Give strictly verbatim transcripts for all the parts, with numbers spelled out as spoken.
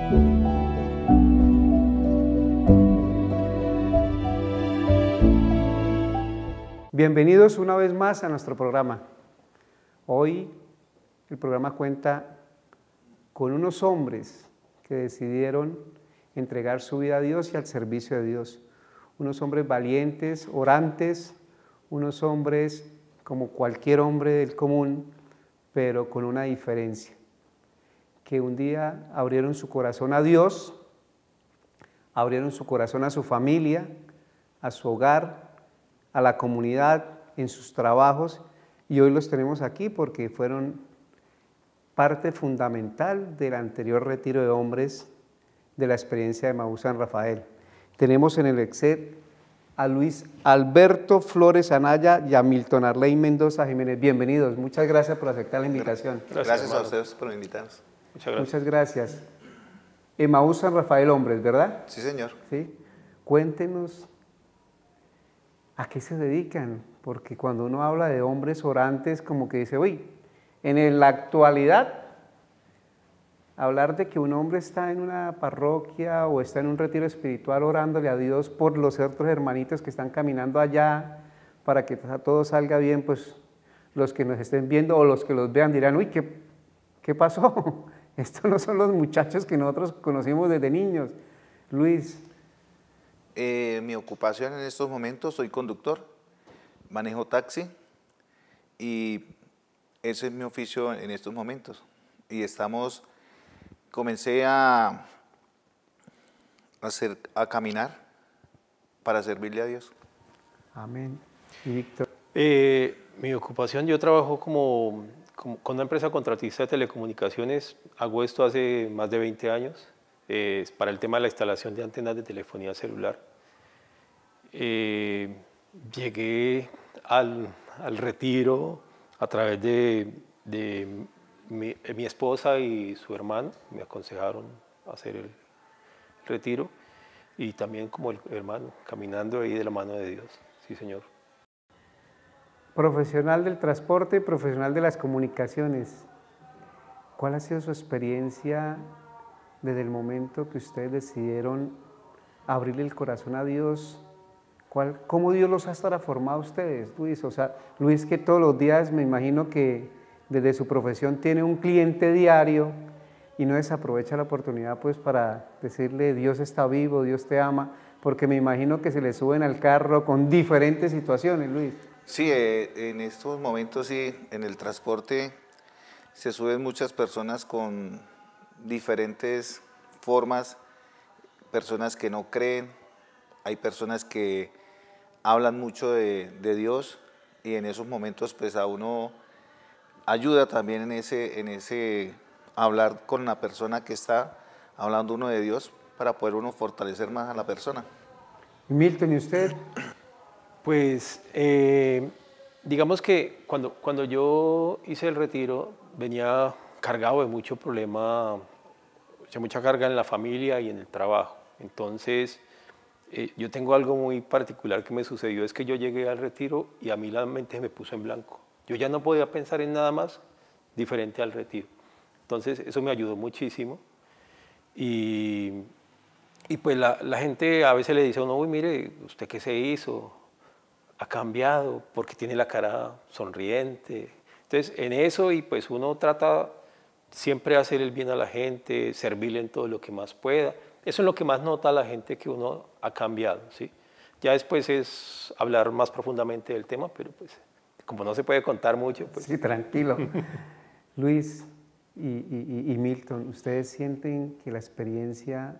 Bienvenidos una vez más a nuestro programa. Hoy el programa cuenta con unos hombres que decidieron entregar su vida a Dios y al servicio de Dios. Unos hombres valientes, orantes, unos hombres como cualquier hombre del común, pero con una diferencia, que un día abrieron su corazón a Dios, abrieron su corazón a su familia, a su hogar, a la comunidad, en sus trabajos, y hoy los tenemos aquí porque fueron parte fundamental del anterior retiro de hombres de la experiencia de Emaús San Rafael. Tenemos en el EXED a Luis Alberto Flores Anaya y a Milton Arley Mendoza Jiménez. Bienvenidos, muchas gracias por aceptar la invitación. Gracias, gracias a ustedes por invitarnos. Muchas gracias. Muchas gracias. Emaús San Rafael Hombres, ¿verdad? Sí, señor. Sí. Cuéntenos a qué se dedican, porque cuando uno habla de hombres orantes, como que dice, uy, en la actualidad, hablar de que un hombre está en una parroquia o está en un retiro espiritual orándole a Dios por los otros hermanitos que están caminando allá para que todo salga bien, pues los que nos estén viendo o los que los vean dirán, uy, ¿qué, qué pasó? Estos no son los muchachos que nosotros conocimos desde niños. Luis. Eh, mi ocupación en estos momentos, soy conductor, manejo taxi y ese es mi oficio en estos momentos. Y estamos, comencé a, a, hacer, a caminar para servirle a Dios. Amén. ¿Y Víctor? Eh, mi ocupación, yo trabajo como, como con una empresa contratista de telecomunicaciones, hago esto hace más de veinte años. Eh, para el tema de la instalación de antenas de telefonía celular. Eh, llegué al, al retiro a través de, de mi, mi esposa y su hermano, me aconsejaron hacer el retiro y también como el hermano, caminando ahí de la mano de Dios, sí señor. Profesional del transporte y profesional de las comunicaciones, ¿cuál ha sido su experiencia desde el momento que ustedes decidieron abrirle el corazón a Dios? ¿Cuál, ¿Cómo Dios los ha transformado a ustedes, Luis? O sea, Luis, que todos los días me imagino que desde su profesión tiene un cliente diario y no desaprovecha la oportunidad pues para decirle Dios está vivo, Dios te ama, porque me imagino que se le suben al carro con diferentes situaciones, Luis. Sí, eh, en estos momentos sí, en el transporte se suben muchas personas con diferentes formas, personas que no creen, hay personas que hablan mucho de, de Dios y en esos momentos pues a uno ayuda también en ese, en ese hablar con la persona que está hablando uno de Dios para poder uno fortalecer más a la persona. Milton, ¿y usted? Pues eh, digamos que cuando, cuando yo hice el retiro venía cargado de mucho problema, de mucha carga en la familia y en el trabajo. Entonces, eh, yo tengo algo muy particular que me sucedió, es que yo llegué al retiro y a mí la mente me puso en blanco. Yo ya no podía pensar en nada más diferente al retiro. Entonces, eso me ayudó muchísimo. Y, y pues la, la gente a veces le dice a uno, uy, mire, ¿usted qué se hizo? ¿Ha cambiado? Porque tiene la cara sonriente. Entonces, en eso, y pues uno trata siempre de hacer el bien a la gente, servirle en todo lo que más pueda. Eso es lo que más nota la gente que uno ha cambiado, ¿sí? Ya después es hablar más profundamente del tema, pero pues como no se puede contar mucho, pues... Sí, tranquilo. Luis y, y, y Milton, ¿ustedes sienten que la experiencia,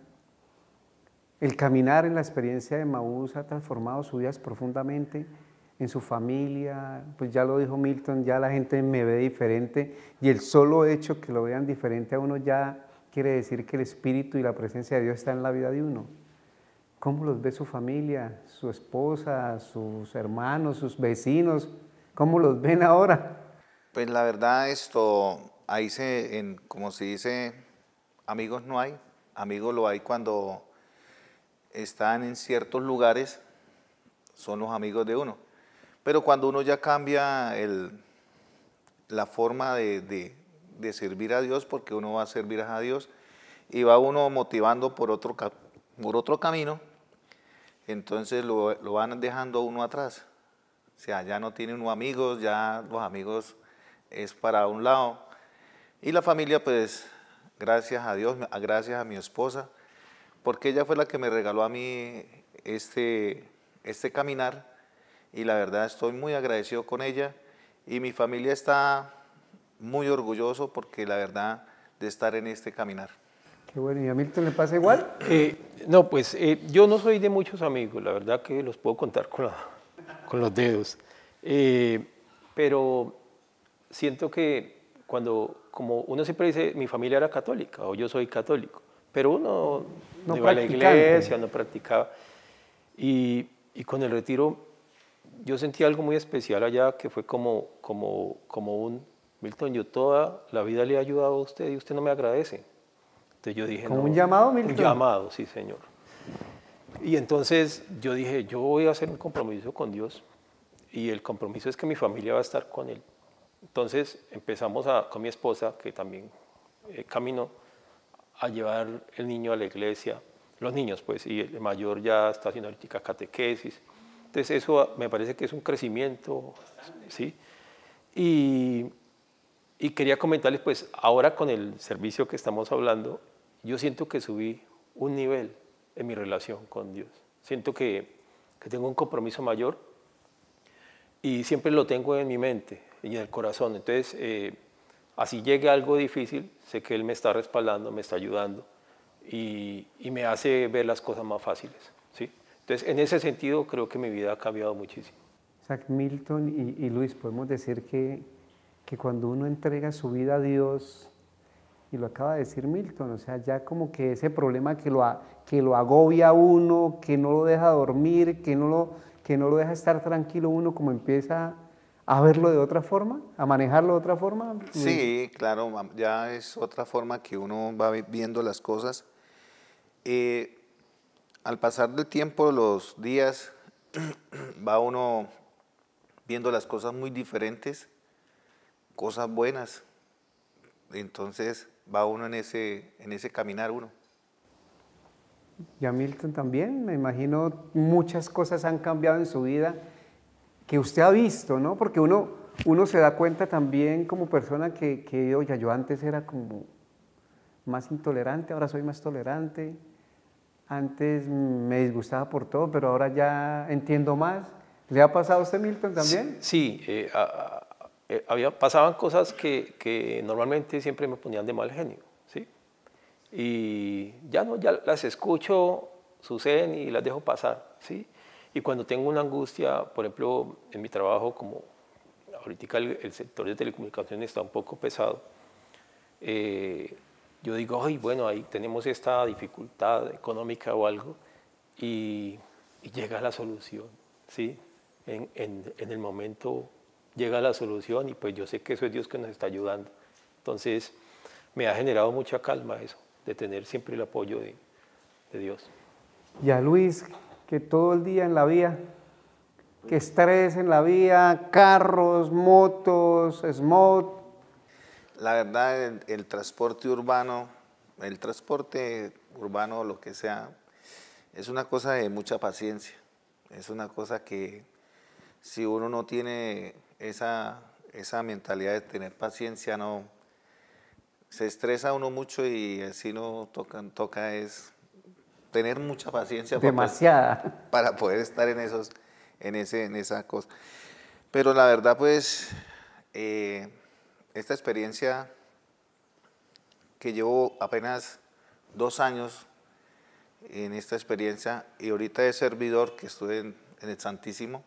el caminar en la experiencia de Emaús ha transformado sus vidas profundamente en su familia? Pues ya lo dijo Milton, ya la gente me ve diferente y el solo hecho que lo vean diferente a uno ya quiere decir que el Espíritu y la presencia de Dios está en la vida de uno. ¿Cómo los ve su familia, su esposa, sus hermanos, sus vecinos? ¿Cómo los ven ahora? Pues la verdad esto, ahí se, en, como se dice, amigos no hay, amigos lo hay cuando están en ciertos lugares, son los amigos de uno. Pero cuando uno ya cambia el, la forma de, de, de servir a Dios, porque uno va a servir a Dios, y va uno motivando por otro, por otro camino, entonces lo, lo van dejando a uno atrás. O sea, ya no tiene uno amigos, ya los amigos es para un lado. Y la familia, pues, gracias a Dios, gracias a mi esposa, porque ella fue la que me regaló a mí este, este caminar, y la verdad estoy muy agradecido con ella, y mi familia está muy orgulloso porque la verdad de estar en este caminar. Qué bueno, ¿y a Milton le pasa igual? Eh, no, pues eh, yo no soy de muchos amigos, la verdad que los puedo contar con, la, con los dedos, eh, pero siento que cuando, como uno siempre dice, mi familia era católica o yo soy católico, pero uno no, no iba a la iglesia, no practicaba, y, y con el retiro yo sentí algo muy especial allá, que fue como, como, como un, Milton, yo toda la vida le he ayudado a usted y usted no me agradece. Entonces yo dije, ¿Como no, un llamado, Milton? Un llamado, sí, señor. Y entonces yo dije, yo voy a hacer un compromiso con Dios, y el compromiso es que mi familia va a estar con Él. Entonces empezamos a, con mi esposa, que también eh, caminó, a llevar el niño a la iglesia, los niños pues, y el mayor ya está haciendo ahorita catequesis. Entonces eso me parece que es un crecimiento, ¿sí? Y, y quería comentarles, pues ahora con el servicio que estamos hablando, yo siento que subí un nivel en mi relación con Dios. Siento que, que tengo un compromiso mayor, y siempre lo tengo en mi mente y en el corazón. Entonces, eh, así llegue algo difícil, sé que Él me está respaldando, me está ayudando, y, y me hace ver las cosas más fáciles, ¿sí? Entonces, en ese sentido, creo que mi vida ha cambiado muchísimo. O sea, Milton y, y Luis, podemos decir que, que cuando uno entrega su vida a Dios, y lo acaba de decir Milton, o sea, ya como que ese problema que lo, que lo agobia a uno, que no lo deja dormir, que no lo, que no lo deja estar tranquilo, uno como empieza a verlo de otra forma, a manejarlo de otra forma. Luis. Sí, claro, ya es otra forma que uno va viendo las cosas. Eh, al pasar del tiempo, los días, va uno viendo las cosas muy diferentes, cosas buenas. Entonces va uno en ese, en ese caminar uno. Y a Milton también, me imagino muchas cosas han cambiado en su vida que usted ha visto, ¿no? Porque uno, uno se da cuenta también como persona que, que, oye, yo antes era como más intolerante, ahora soy más tolerante, antes me disgustaba por todo, pero ahora ya entiendo más. ¿Le ha pasado a usted, Milton, también? Sí, sí eh, a, a, eh, había, pasaban cosas que, que normalmente siempre me ponían de mal genio, ¿sí? Y ya no, ya las escucho, suceden y las dejo pasar, ¿sí? Y cuando tengo una angustia, por ejemplo, en mi trabajo, como ahorita el, el sector de telecomunicaciones está un poco pesado, eh, yo digo, ay, bueno, ahí tenemos esta dificultad económica o algo, y, y llega la solución, ¿sí? En, en, en el momento llega la solución, y pues yo sé que eso es Dios que nos está ayudando. Entonces, me ha generado mucha calma eso, de tener siempre el apoyo de, de Dios. Y a Luis, que todo el día en la vía, que estrés en la vía, carros, motos, smog. La verdad, el, el transporte urbano, el transporte urbano, lo que sea, es una cosa de mucha paciencia. Es una cosa que si uno no tiene esa, esa mentalidad de tener paciencia, no, se estresa uno mucho, y así no toca, toca es tener mucha paciencia. Demasiada. Para, para poder estar en, esos, en, ese, en esa cosa. Pero la verdad, pues, eh, esta experiencia que llevo apenas dos años en esta experiencia, y ahorita de servidor que estuve en, en el Santísimo,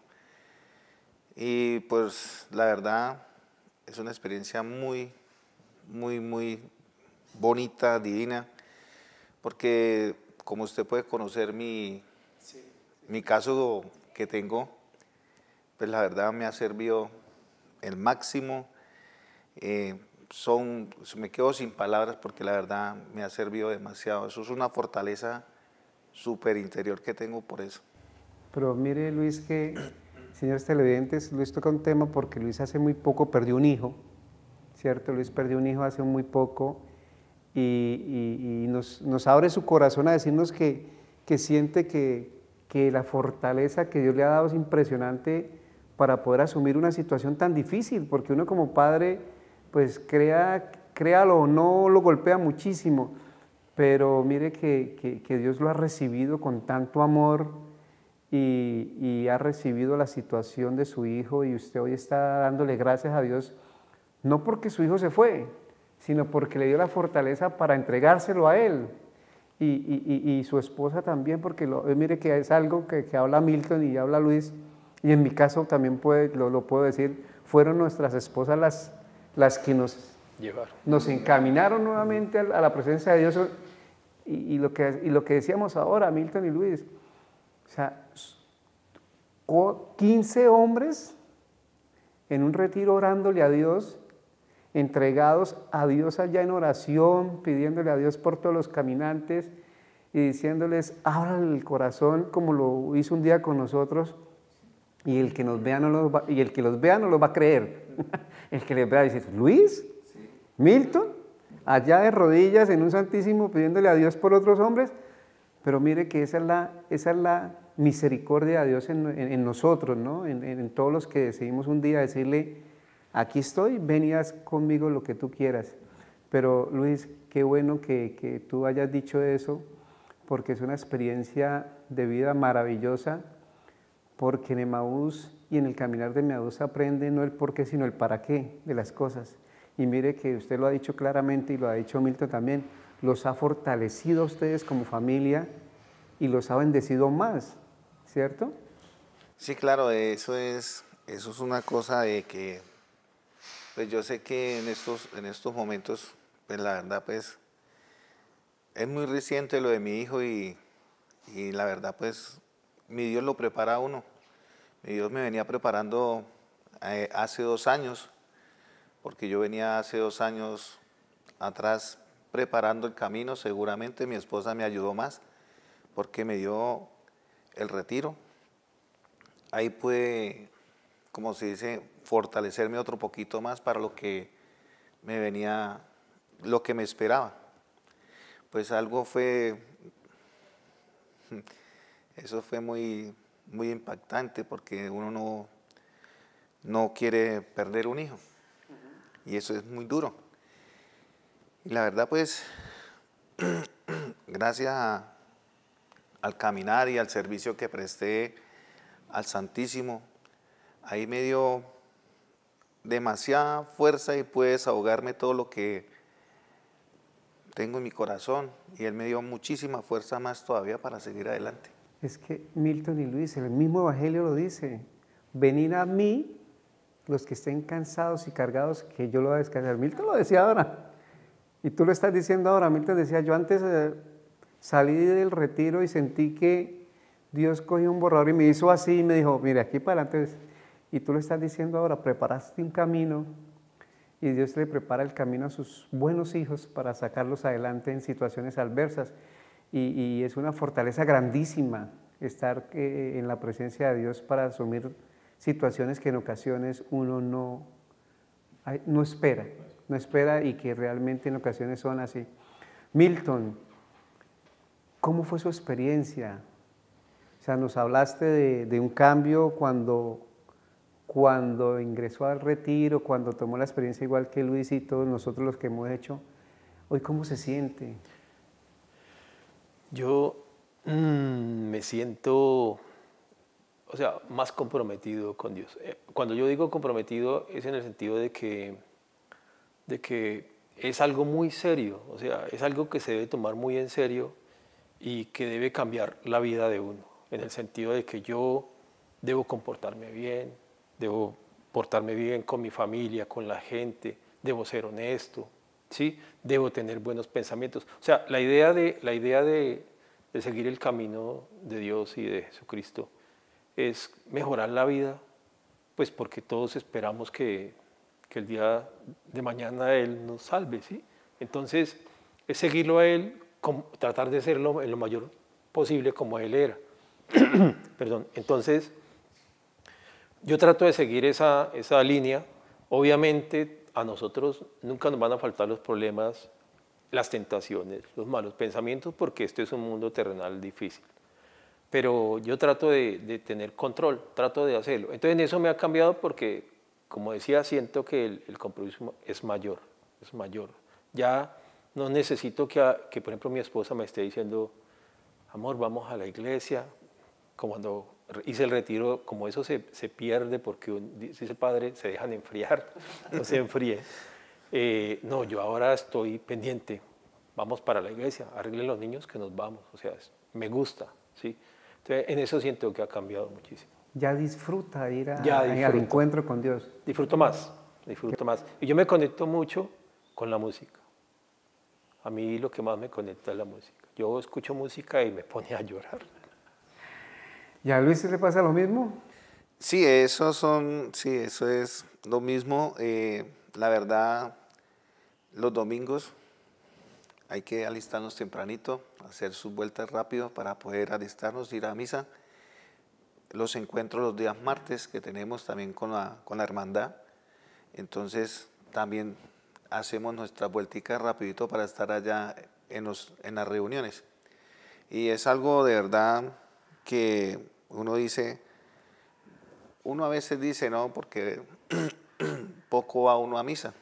y pues la verdad es una experiencia muy, muy, muy bonita, divina, porque como usted puede conocer mi, sí. mi caso que tengo, pues la verdad me ha servido el máximo. Eh, son, me quedo sin palabras porque la verdad me ha servido demasiado. Eso es una fortaleza súper interior que tengo por eso. Pero mire, Luis, que, señores televidentes, Luis toca un tema porque Luis hace muy poco perdió un hijo, ¿cierto? Luis perdió un hijo hace muy poco, y, y, y nos, nos abre su corazón a decirnos que, que siente que, que la fortaleza que Dios le ha dado es impresionante para poder asumir una situación tan difícil, porque uno como padre, pues crea, créalo o no, lo golpea muchísimo, pero mire que, que, que Dios lo ha recibido con tanto amor y, y ha recibido la situación de su hijo, y usted hoy está dándole gracias a Dios, no porque su hijo se fue, sino porque le dio la fortaleza para entregárselo a él, y, y, y, y su esposa también, porque lo, mire que es algo que, que habla Milton y habla Luis, y en mi caso también puede, lo, lo puedo decir, fueron nuestras esposas las, las que nos, nos encaminaron nuevamente a, a la presencia de Dios, y, y, lo que, y lo que decíamos ahora, Milton y Luis, o sea, quince hombres en un retiro orándole a Dios, entregados a Dios allá en oración, pidiéndole a Dios por todos los caminantes y diciéndoles, ábrale el corazón como lo hizo un día con nosotros, y el que nos vea no los va, y el que los vea no los va a creer. El que les vea dice, Luis, sí. Milton, allá de rodillas en un santísimo pidiéndole a Dios por otros hombres, pero mire que esa es la, esa es la misericordia de Dios en, en, en nosotros, ¿no? En, en, en todos los que decidimos un día decirle, aquí estoy, ven y haz conmigo lo que tú quieras. Pero Luis, qué bueno que, que tú hayas dicho eso, porque es una experiencia de vida maravillosa, porque en Emaús y en el caminar de Emaús se aprende no el por qué, sino el para qué de las cosas. Y mire que usted lo ha dicho claramente y lo ha dicho Milton también, los ha fortalecido a ustedes como familia y los ha bendecido más, ¿cierto? Sí, claro, eso es, eso es una cosa de que, pues yo sé que en estos, en estos momentos, pues la verdad, pues, es muy reciente lo de mi hijo y, y la verdad, pues, mi Dios lo prepara a uno. Mi Dios me venía preparando eh, hace dos años, porque yo venía hace dos años atrás preparando el camino. Seguramente mi esposa me ayudó más, porque me dio el retiro. Ahí pude, como se dice, fortalecerme otro poquito más para lo que me venía, lo que me esperaba. Pues algo fue, eso fue muy, muy impactante, porque uno no, no quiere perder un hijo, y eso es muy duro. Y la verdad, pues, gracias a, al caminar y al servicio que presté al Santísimo, ahí me dio demasiada fuerza y pude desahogarme todo lo que tengo en mi corazón, y Él me dio muchísima fuerza más todavía para seguir adelante. Es que Milton y Luis, el mismo Evangelio lo dice, venid a mí los que estén cansados y cargados, que yo lo voy a descansar. Milton lo decía ahora, y tú lo estás diciendo ahora. Milton decía, yo antes eh, salí del retiro y sentí que Dios cogió un borrador y me hizo así y me dijo, mire, aquí para adelante. Y tú lo estás diciendo ahora, preparaste un camino, y Dios le prepara el camino a sus buenos hijos para sacarlos adelante en situaciones adversas. Y, y es una fortaleza grandísima estar eh, en la presencia de Dios para asumir situaciones que en ocasiones uno no, no espera, no espera y que realmente en ocasiones son así. Milton, ¿cómo fue su experiencia? O sea, nos hablaste de, de un cambio cuando, cuando ingresó al retiro, cuando tomó la experiencia igual que Luis y todos nosotros los que hemos hecho. Hoy, ¿cómo se siente? Yo mmm, me siento, o sea, más comprometido con Dios. Cuando yo digo comprometido es en el sentido de que, de que es algo muy serio, o sea, es algo que se debe tomar muy en serio y que debe cambiar la vida de uno, en el sentido de que yo debo comportarme bien, debo portarme bien con mi familia, con la gente, debo ser honesto, ¿sí? Debo tener buenos pensamientos. O sea, la idea de, la idea de, de seguir el camino de Dios y de Jesucristo es mejorar la vida, pues porque todos esperamos que, que el día de mañana Él nos salve, ¿sí? Entonces, es seguirlo a Él, como, tratar de serlo en lo mayor posible como Él era. Perdón. Entonces, yo trato de seguir esa, esa línea. Obviamente, a nosotros nunca nos van a faltar los problemas las tentaciones, los malos pensamientos, porque este es un mundo terrenal difícil. Pero yo trato de, de tener control, trato de hacerlo. Entonces en eso me ha cambiado porque, como decía, siento que el, el compromiso es mayor, es mayor. Ya no necesito que, a, que, por ejemplo, mi esposa me esté diciendo, amor, vamos a la iglesia. Como cuando hice el retiro, como eso se, se pierde porque, un, dice el padre, se dejan enfriar, no se enfríe. Eh, no, yo ahora estoy pendiente, vamos para la iglesia, arreglen los niños que nos vamos, o sea, es, me gusta, ¿sí? Entonces, en eso siento que ha cambiado muchísimo. Ya disfruta ir a, Ya al encuentro con Dios. Disfruto más, disfruto más. Y yo me conecto mucho con la música. A mí lo que más me conecta es la música. Yo escucho música y me pone a llorar. ¿Y a Luis le pasa lo mismo? Sí, eso son, sí, eso es lo mismo. Eh, la verdad, los domingos hay que alistarnos tempranito, hacer sus vueltas rápido para poder alistarnos, ir a misa. Los encuentros los días martes que tenemos también con la, con la hermandad. Entonces también hacemos nuestras vuelticas rapidito para estar allá en, los, en las reuniones. Y es algo de verdad que uno dice, uno a veces dice no, porque poco va uno a misa.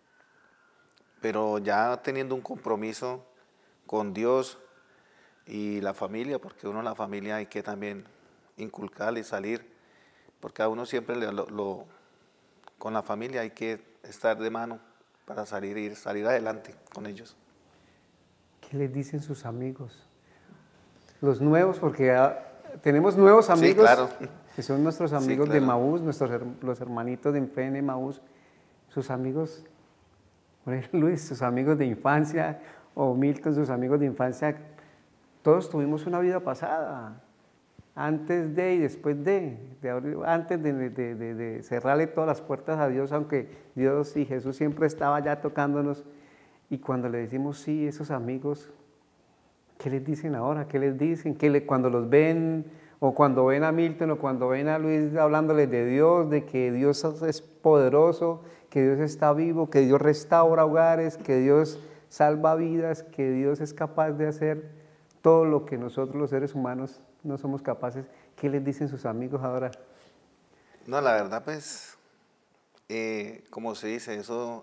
Pero ya teniendo un compromiso con Dios y la familia, porque uno en la familia hay que también inculcarle y salir, porque a uno siempre lo, lo, con la familia hay que estar de mano para salir, ir, salir adelante con ellos. ¿Qué les dicen sus amigos? Los nuevos, porque ya tenemos nuevos amigos, sí, claro. que son nuestros amigos sí, claro. de Maús, nuestros, los hermanitos de Fe en Maús, sus amigos, por ejemplo, Luis, sus amigos de infancia, o Milton, sus amigos de infancia, todos tuvimos una vida pasada, antes de y después de, de antes de, de, de, de cerrarle todas las puertas a Dios, aunque Dios y Jesús siempre estaba ya tocándonos, y cuando le decimos sí, esos amigos, ¿qué les dicen ahora? ¿Qué les dicen? ¿Qué le, cuando los ven, o cuando ven a Milton, o cuando ven a Luis hablándoles de Dios, de que Dios es poderoso, que Dios está vivo, que Dios restaura hogares, que Dios salva vidas, que Dios es capaz de hacer todo lo que nosotros los seres humanos no somos capaces? ¿Qué les dicen sus amigos ahora? No, la verdad pues, eh, como se dice, eso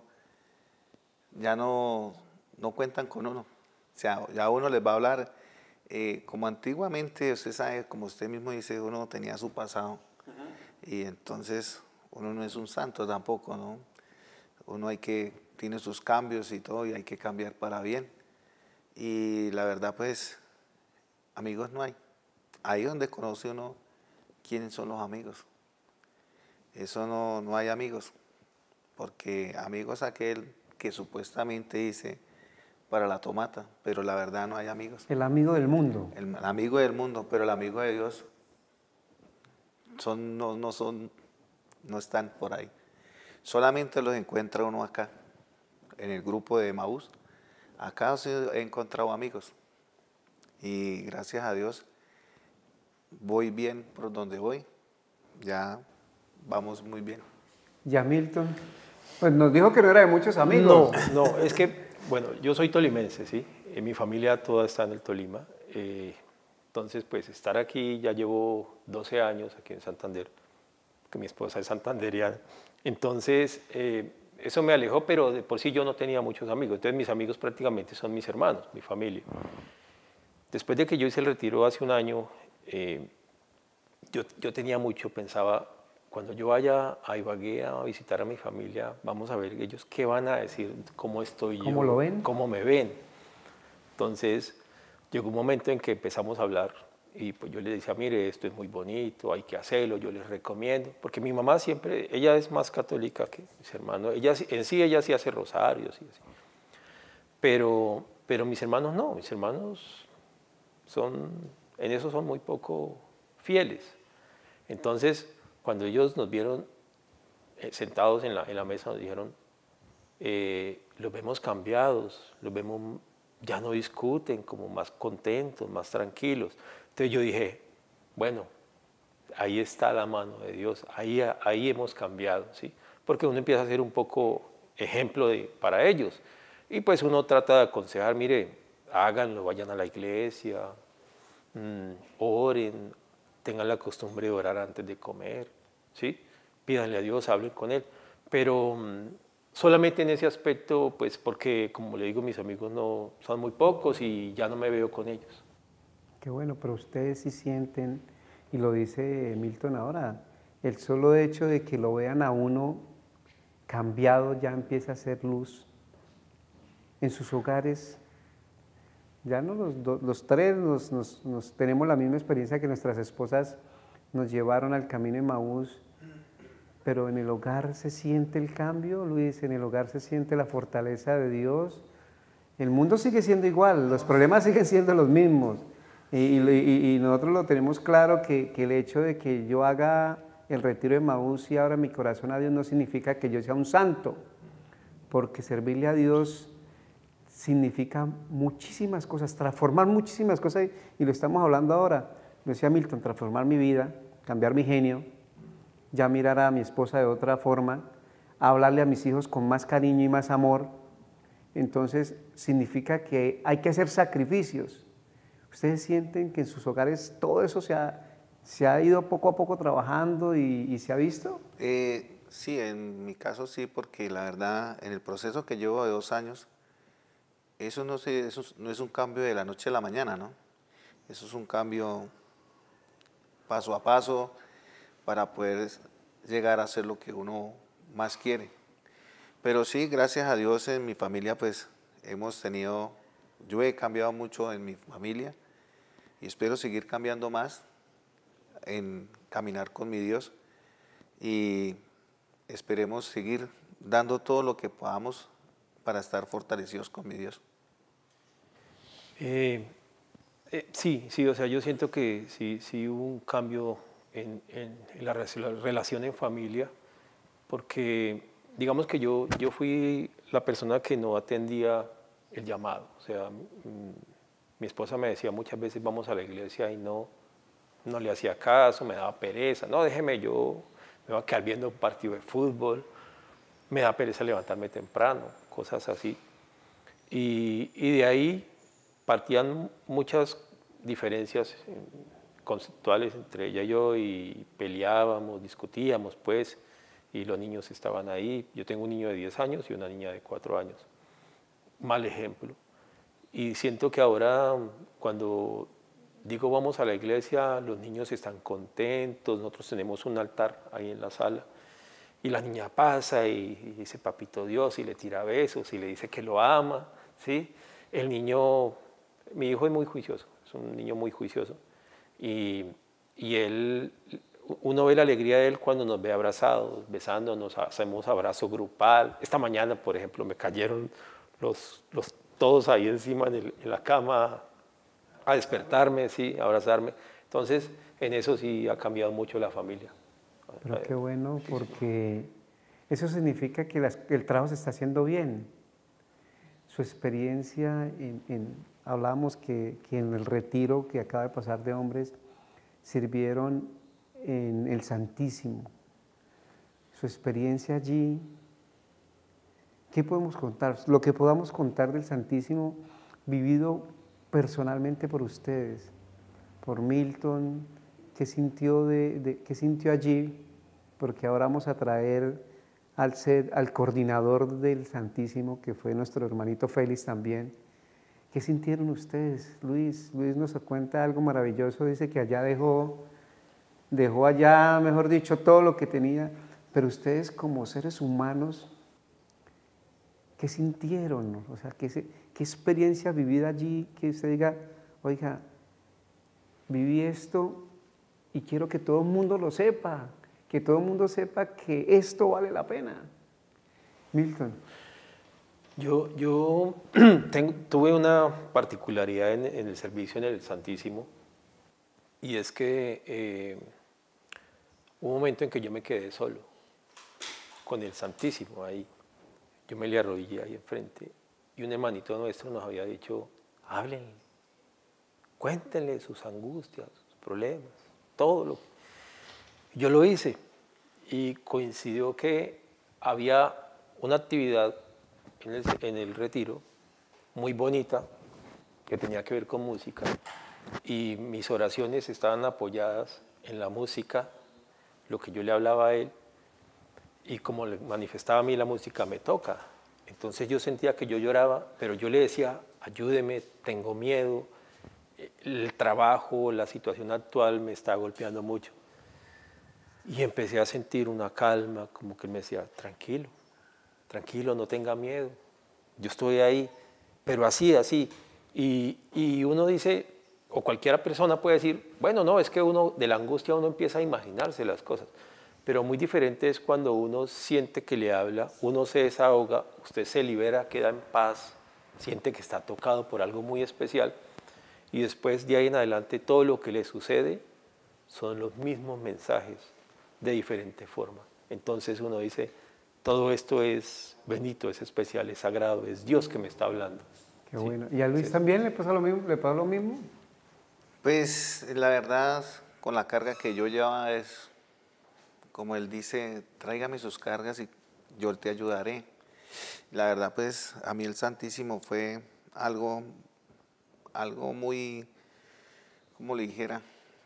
ya no, no cuentan con uno. O sea, ya uno les va a hablar, eh, como antiguamente, usted sabe, como usted mismo dice, uno tenía su pasado. Uh-huh. Y entonces uno no es un santo tampoco, ¿no? Uno hay que, tiene sus cambios y todo, y hay que cambiar para bien. Y la verdad pues, amigos no hay. Ahí donde conoce uno quiénes son los amigos. Eso no, no hay amigos, porque amigos aquel que supuestamente dice para la tomata, pero la verdad no hay amigos. El amigo del mundo. El, el amigo del mundo, pero el amigo de Dios son, no, no, son, no están por ahí. Solamente los encuentra uno acá, en el grupo de Maús. Acá sí he encontrado amigos y gracias a Dios voy bien por donde voy, ya vamos muy bien. ¿Ya Milton? Pues nos dijo que no era de muchos amigos. No, no, es que, bueno, yo soy tolimense, ¿sí? En mi familia toda está en el Tolima. Eh, entonces, pues, estar aquí, ya llevo doce años aquí en Santander, que mi esposa es santanderiana. Entonces, eh, eso me alejó, pero de por sí yo no tenía muchos amigos. Entonces, mis amigos prácticamente son mis hermanos, mi familia. Después de que yo hice el retiro hace un año, eh, yo, yo tenía mucho, pensaba, cuando yo vaya a Ibagué a visitar a mi familia, vamos a ver ellos qué van a decir, cómo estoy yo, ¿Cómo lo ven? Cómo me ven. Entonces, llegó un momento en que empezamos a hablar y pues yo les decía, mire, esto es muy bonito, hay que hacerlo, yo les recomiendo, porque mi mamá siempre, ella es más católica que mis hermanos, ella, en sí ella sí hace rosarios y así, pero, pero mis hermanos no, mis hermanos son, en eso son muy poco fieles. Entonces, cuando ellos nos vieron eh, sentados en la, en la mesa, nos dijeron, eh, los vemos cambiados, los vemos, ya no discuten, como más contentos, más tranquilos. Entonces yo dije, bueno, ahí está la mano de Dios, ahí, ahí hemos cambiado, ¿sí? Porque uno empieza a ser un poco ejemplo de, para ellos. Y pues uno trata de aconsejar, mire, háganlo, vayan a la iglesia, mmm, oren, tengan la costumbre de orar antes de comer, ¿sí? Pídanle a Dios, hablen con Él. Pero mmm, solamente en ese aspecto, pues porque, como le digo, mis amigos no son muy pocos y ya no me veo con ellos. Qué bueno, pero ustedes sí sienten, y lo dice Milton ahora, el solo hecho de que lo vean a uno cambiado ya empieza a ser luz en sus hogares. Ya no los, do, los tres nos, nos, nos tenemos la misma experiencia que nuestras esposas nos llevaron al camino de Maús, pero en el hogar se siente el cambio, Luis, en el hogar se siente la fortaleza de Dios. El mundo sigue siendo igual, los problemas siguen siendo los mismos, y, y, y nosotros lo tenemos claro que, que el hecho de que yo haga el retiro de Maús y abra mi corazón a Dios no significa que yo sea un santo, porque servirle a Dios significa muchísimas cosas, transformar muchísimas cosas, y lo estamos hablando ahora. Lo decía Milton, transformar mi vida, cambiar mi genio, ya mirar a mi esposa de otra forma, hablarle a mis hijos con más cariño y más amor. Entonces significa que hay que hacer sacrificios. ¿Ustedes sienten que en sus hogares todo eso se ha, se ha ido poco a poco trabajando y, y se ha visto? Eh, sí, en mi caso sí, porque la verdad, en el proceso que llevo de dos años, eso no, se, eso no es un cambio de la noche a la mañana, ¿no? Eso es un cambio paso a paso para poder llegar a hacer lo que uno más quiere. Pero sí, gracias a Dios en mi familia pues hemos tenido, yo he cambiado mucho en mi familia y espero seguir cambiando más en caminar con mi Dios y esperemos seguir dando todo lo que podamos para estar fortalecidos con mi Dios. Eh, eh, sí, sí, o sea, yo siento que sí, sí hubo un cambio en, en, en la relación en familia, porque digamos que yo, yo fui la persona que no atendía el llamado. O sea, m- mi esposa me decía muchas veces vamos a la iglesia y no, no le hacía caso, me daba pereza. No, déjeme, yo me voy a quedar viendo un partido de fútbol, me da pereza levantarme temprano, cosas así. Y, y de ahí partían muchas diferencias eh, conceptuales entre ella y yo, y peleábamos, discutíamos, pues, y los niños estaban ahí. Yo tengo un niño de diez años y una niña de cuatro años. Mal ejemplo. Y siento que ahora, cuando digo vamos a la iglesia, los niños están contentos, nosotros tenemos un altar ahí en la sala, y la niña pasa y, y dice papito Dios, y le tira besos, y le dice que lo ama, ¿sí? El niño, mi hijo es muy juicioso, es un niño muy juicioso, y, y él, uno ve la alegría de él cuando nos ve abrazados, besándonos, hacemos abrazo grupal. Esta mañana, por ejemplo, me cayeron los, los todos ahí encima en, el, en la cama a despertarme, sí, a abrazarme. Entonces, en eso sí ha cambiado mucho la familia. Pero qué bueno, porque eso significa que las, el trabajo se está haciendo bien. Su experiencia, en, en, hablábamos que, que en el retiro que acaba de pasar de hombres, sirvieron en el Santísimo. Su experiencia allí, ¿qué podemos contar? Lo que podamos contar del Santísimo vivido personalmente por ustedes, por Milton, ¿qué sintió, de, de, qué sintió allí? Porque ahora vamos a traer al, ser, al coordinador del Santísimo, que fue nuestro hermanito Félix también. ¿Qué sintieron ustedes? Luis, Luis nos cuenta algo maravilloso, dice que allá dejó, dejó allá, mejor dicho, todo lo que tenía, pero ustedes como seres humanos, ¿qué sintieron? O sea, ¿qué, qué experiencia vivida allí? Que usted diga, oiga, viví esto y quiero que todo el mundo lo sepa, que todo el mundo sepa que esto vale la pena. Milton. Yo, yo tengo, tuve una particularidad en, en el servicio en el Santísimo, y es que eh, hubo un momento en que yo me quedé solo con el Santísimo ahí. Yo me le arrodillé ahí enfrente, y un hermanito nuestro nos había dicho, háblenle, cuéntenle sus angustias, sus problemas, todo lo. Yo lo hice, y coincidió que había una actividad en el, en el retiro, muy bonita, que tenía que ver con música, y mis oraciones estaban apoyadas en la música, lo que yo le hablaba a él, y como le manifestaba a mí la música, me toca. Entonces yo sentía que yo lloraba, pero yo le decía, ayúdeme, tengo miedo, el trabajo, la situación actual me está golpeando mucho. Y empecé a sentir una calma, como que él me decía, tranquilo, tranquilo, no tenga miedo, yo estoy ahí, pero así, así. Y, y uno dice, o cualquier persona puede decir, bueno, no, es que uno de la angustia uno empieza a imaginarse las cosas, pero muy diferente es cuando uno siente que le habla, uno se desahoga, usted se libera, queda en paz, siente que está tocado por algo muy especial, y después de ahí en adelante todo lo que le sucede son los mismos mensajes de diferente forma. Entonces uno dice, todo esto es bendito, es especial, es sagrado, es Dios que me está hablando. Qué Sí. bueno. ¿Y a Luis Sí. también le pasó lo mismo? ¿Le pasó lo mismo? Pues la verdad, con la carga que yo llevaba es, como él dice, tráigame sus cargas y yo te ayudaré. La verdad, pues a mí el Santísimo fue algo, algo muy, como le dijera,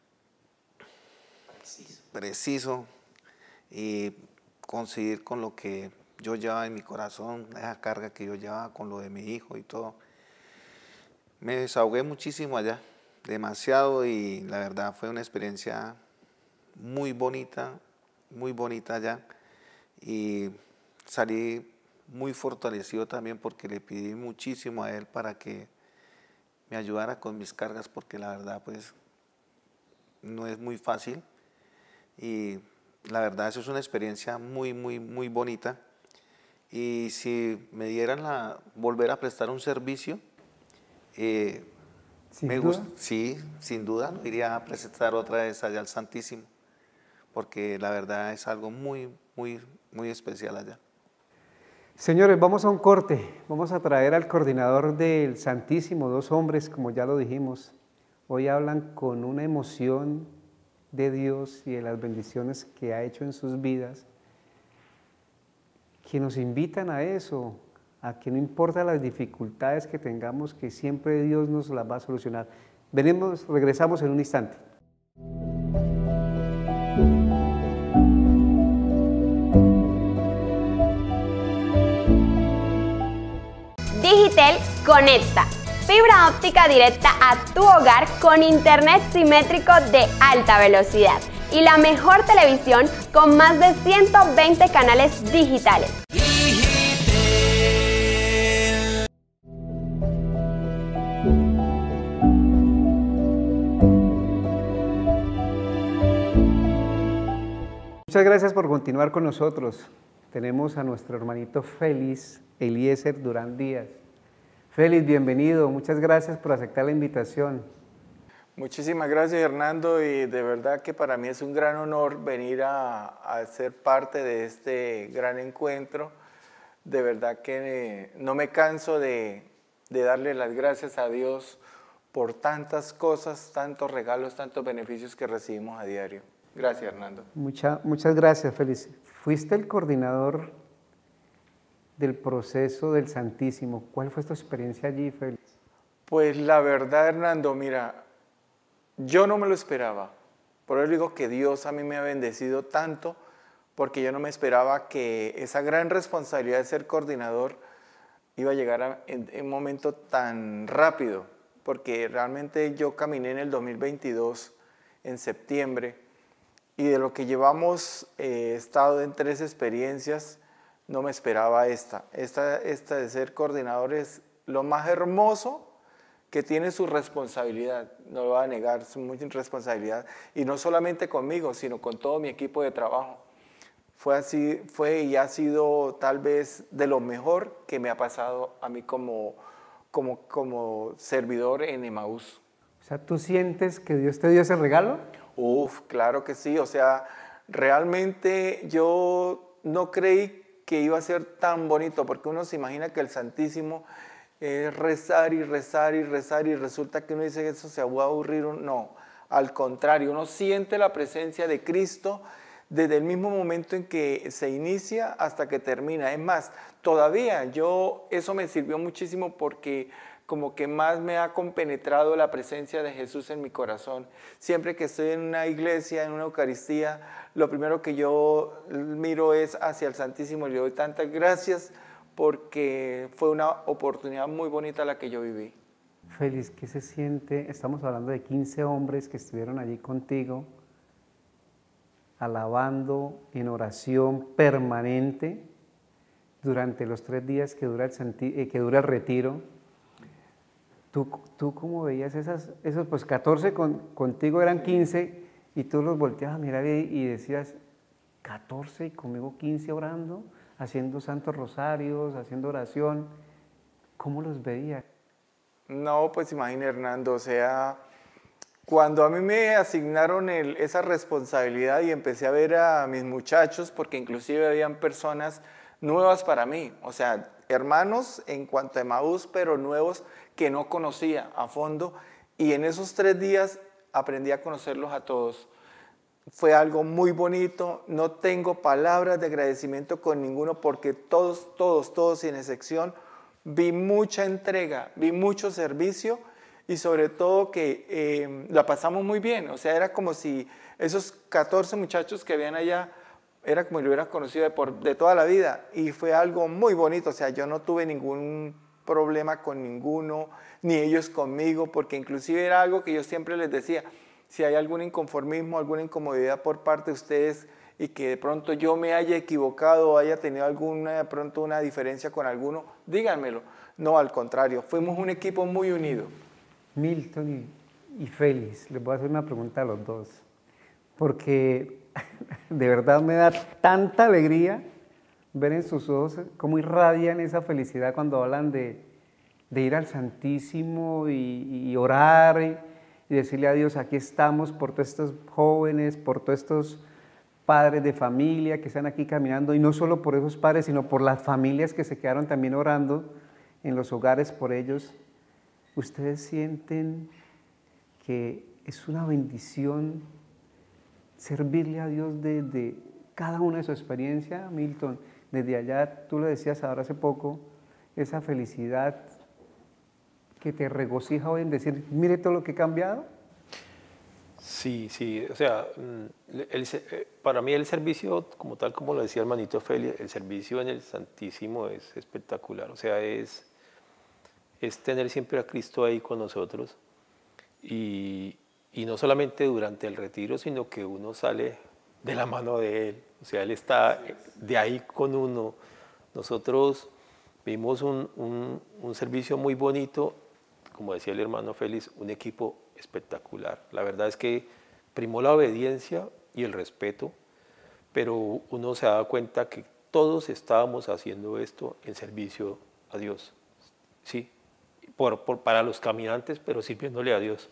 preciso, preciso y conseguir con lo que yo llevaba en mi corazón, esa carga que yo llevaba con lo de mi hijo y todo. Me desahogué muchísimo allá, demasiado, y la verdad fue una experiencia muy bonita, muy bonita allá, y salí muy fortalecido también porque le pedí muchísimo a él para que me ayudara con mis cargas, porque la verdad pues no es muy fácil, y la verdad eso es una experiencia muy, muy, muy bonita. Y si me dieran la volver a prestar un servicio, eh, Sin me duda. gust- sí, sin duda, lo iría a presentar otra vez allá al Santísimo, porque la verdad es algo muy, muy, muy especial allá. Señores, vamos a un corte. Vamos a traer al coordinador del Santísimo, dos hombres, como ya lo dijimos. Hoy hablan con una emoción de Dios y de las bendiciones que ha hecho en sus vidas, que nos invitan a eso, a que no importa las dificultades que tengamos, que siempre Dios nos las va a solucionar. Venimos, regresamos en un instante. Digitel conecta fibra óptica directa a tu hogar con internet simétrico de alta velocidad y la mejor televisión con más de ciento veinte canales digitales. Muchas gracias por continuar con nosotros. Tenemos a nuestro hermanito Félix Eliezer Durán Díaz. Félix, bienvenido. Muchas gracias por aceptar la invitación. Muchísimas gracias, Hernando, y de verdad que para mí es un gran honor venir a, a ser parte de este gran encuentro. De verdad que no me canso de, de darle las gracias a Dios por tantas cosas, tantos regalos, tantos beneficios que recibimos a diario. Gracias, Hernando. Mucha, muchas gracias, Félix. Fuiste el coordinador del proceso del Santísimo. ¿Cuál fue tu experiencia allí, Félix? Pues la verdad, Hernando, mira, yo no me lo esperaba. Por eso digo que Dios a mí me ha bendecido tanto, porque yo no me esperaba que esa gran responsabilidad de ser coordinador iba a llegar a, en, en un momento tan rápido, porque realmente yo caminé en el dos mil veintidós, en septiembre, y de lo que llevamos, eh, he estado en tres experiencias, no me esperaba esta. Esta, esta de ser coordinador es lo más hermoso, que tiene su responsabilidad, no lo voy a negar, es mucha responsabilidad, y no solamente conmigo, sino con todo mi equipo de trabajo. Fue así, fue y ha sido tal vez de lo mejor que me ha pasado a mí como, como, como servidor en Emaús. O sea, ¿tú sientes que Dios te dio ese regalo? Uf, claro que sí, o sea, realmente yo no creí que iba a ser tan bonito, porque uno se imagina que el Santísimo es rezar y rezar y rezar, y resulta que uno dice que eso se va a aburrir. No, al contrario, uno siente la presencia de Cristo, desde el mismo momento en que se inicia hasta que termina. Es más, todavía yo, eso me sirvió muchísimo porque como que más me ha compenetrado la presencia de Jesús en mi corazón. Siempre que estoy en una iglesia, en una Eucaristía, lo primero que yo miro es hacia el Santísimo y le doy tantas gracias porque fue una oportunidad muy bonita la que yo viví. Félix, ¿qué se siente? Estamos hablando de quince hombres que estuvieron allí contigo, alabando en oración permanente durante los tres días que dura el, eh, que dura el retiro. ¿Tú, tú cómo veías esas, esos, pues catorce con, contigo eran quince y tú los volteabas a mirar y, y decías, catorce y conmigo quince orando, haciendo santos rosarios, haciendo oración? ¿Cómo los veías? No, pues imagina, Hernando, o sea, cuando a mí me asignaron el, esa responsabilidad y empecé a ver a mis muchachos, porque inclusive habían personas nuevas para mí, o sea, hermanos en cuanto a Emaús, pero nuevos que no conocía a fondo, y en esos tres días aprendí a conocerlos a todos. Fue algo muy bonito, no tengo palabras de agradecimiento con ninguno, porque todos, todos, todos sin excepción, vi mucha entrega, vi mucho servicio y sobre todo que eh, la pasamos muy bien. O sea, era como si esos catorce muchachos que habían allá, era como si lo hubiera conocido de, por, de toda la vida y fue algo muy bonito. O sea, yo no tuve ningún problema con ninguno, ni ellos conmigo, porque inclusive era algo que yo siempre les decía, si hay algún inconformismo, alguna incomodidad por parte de ustedes y que de pronto yo me haya equivocado o haya tenido alguna, de pronto una diferencia con alguno, díganmelo. No, al contrario, fuimos un equipo muy unido. Milton y, y Félix, les voy a hacer una pregunta a los dos, porque de verdad me da tanta alegría ver en sus ojos cómo irradian esa felicidad cuando hablan de, de ir al Santísimo y, y orar y, y decirle a Dios, aquí estamos por todos estos jóvenes, por todos estos padres de familia que están aquí caminando, y no solo por esos padres, sino por las familias que se quedaron también orando en los hogares por ellos. ¿Ustedes sienten que es una bendición servirle a Dios desde cada una de su experiencia, Milton? Desde allá, tú lo decías ahora hace poco, esa felicidad que te regocija hoy en decir, mire todo lo que he cambiado. Sí, sí, o sea, el, el, para mí el servicio, como tal como lo decía el hermanito Félix, el servicio en el Santísimo es espectacular, o sea, es, es tener siempre a Cristo ahí con nosotros y, y no solamente durante el retiro, sino que uno sale de la mano de Él, o sea, Él está de ahí con uno. Nosotros vimos un, un, un servicio muy bonito, como decía el hermano Félix, un equipo espectacular. La verdad es que primó la obediencia y el respeto, pero uno se da cuenta que todos estábamos haciendo esto en servicio a Dios, sí, por, por, para los caminantes, pero sirviéndole a Dios,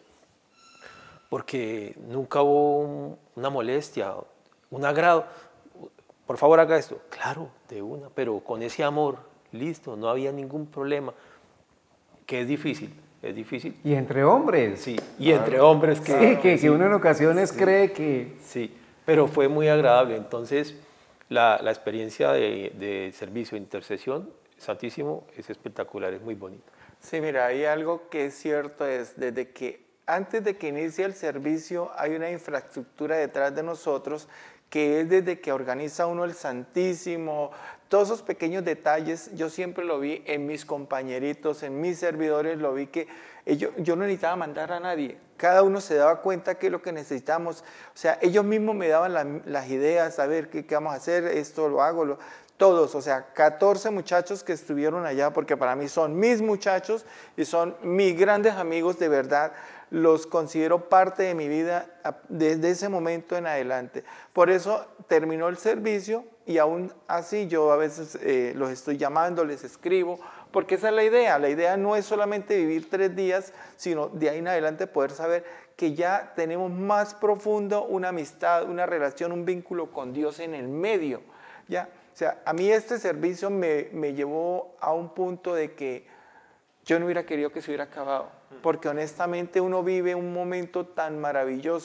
porque nunca hubo un, una molestia, un agrado. Por favor, haga esto. Claro, de una, pero con ese amor, listo, no había ningún problema, que es difícil. Es difícil. Y entre hombres. Sí, y claro. Entre hombres que... Sí, que, sí. que uno en ocasiones sí. cree que... Sí, pero fue muy agradable. Entonces, la, la experiencia de, de servicio, intercesión, Santísimo, es espectacular, es muy bonito. Sí, mira, hay algo que es cierto, es desde que antes de que inicie el servicio hay una infraestructura detrás de nosotros que es desde que organiza uno el Santísimo, todos esos pequeños detalles, yo siempre lo vi en mis compañeritos, en mis servidores, lo vi que ellos, yo no necesitaba mandar a nadie, cada uno se daba cuenta que es lo que necesitamos, o sea, ellos mismos me daban la, las ideas, a ver qué, qué vamos a hacer, esto lo hago, lo, todos, o sea, catorce muchachos que estuvieron allá, porque para mí son mis muchachos y son mis grandes amigos de verdad, los considero parte de mi vida desde ese momento en adelante. Por eso terminó el servicio y aún así yo a veces eh, los estoy llamando, les escribo, porque esa es la idea. La idea no es solamente vivir tres días, sino de ahí en adelante poder saber que ya tenemos más profundo una amistad, una relación, un vínculo con Dios en el medio. ¿Ya? O sea, a mí este servicio me, me llevó a un punto de que yo no hubiera querido que se hubiera acabado, porque honestamente uno vive un momento tan maravilloso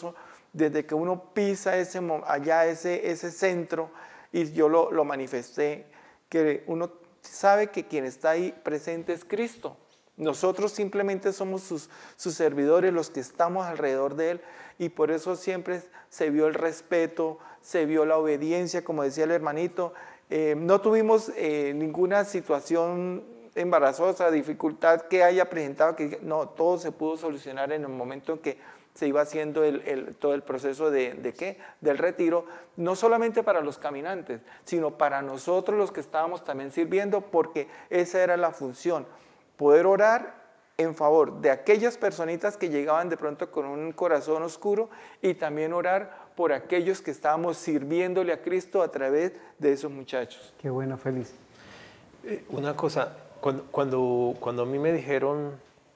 desde que uno pisa ese, allá ese, ese centro, y yo lo, lo manifesté, que uno sabe que quien está ahí presente es Cristo. Nosotros simplemente somos sus, sus servidores, los que estamos alrededor de Él, y por eso siempre se vio el respeto, se vio la obediencia, como decía el hermanito. Eh, no tuvimos eh, ninguna situación embarazosa, dificultad que haya presentado, que no, todo se pudo solucionar en el momento en que se iba haciendo el, el, todo el proceso de, de ¿qué? Del retiro, no solamente para los caminantes, sino para nosotros los que estábamos también sirviendo, porque esa era la función, poder orar en favor de aquellas personitas que llegaban de pronto con un corazón oscuro, y también orar por aquellos que estábamos sirviéndole a Cristo a través de esos muchachos. Qué bueno, Félix. Eh, una cosa, cuando, cuando, cuando a mí me dijeron,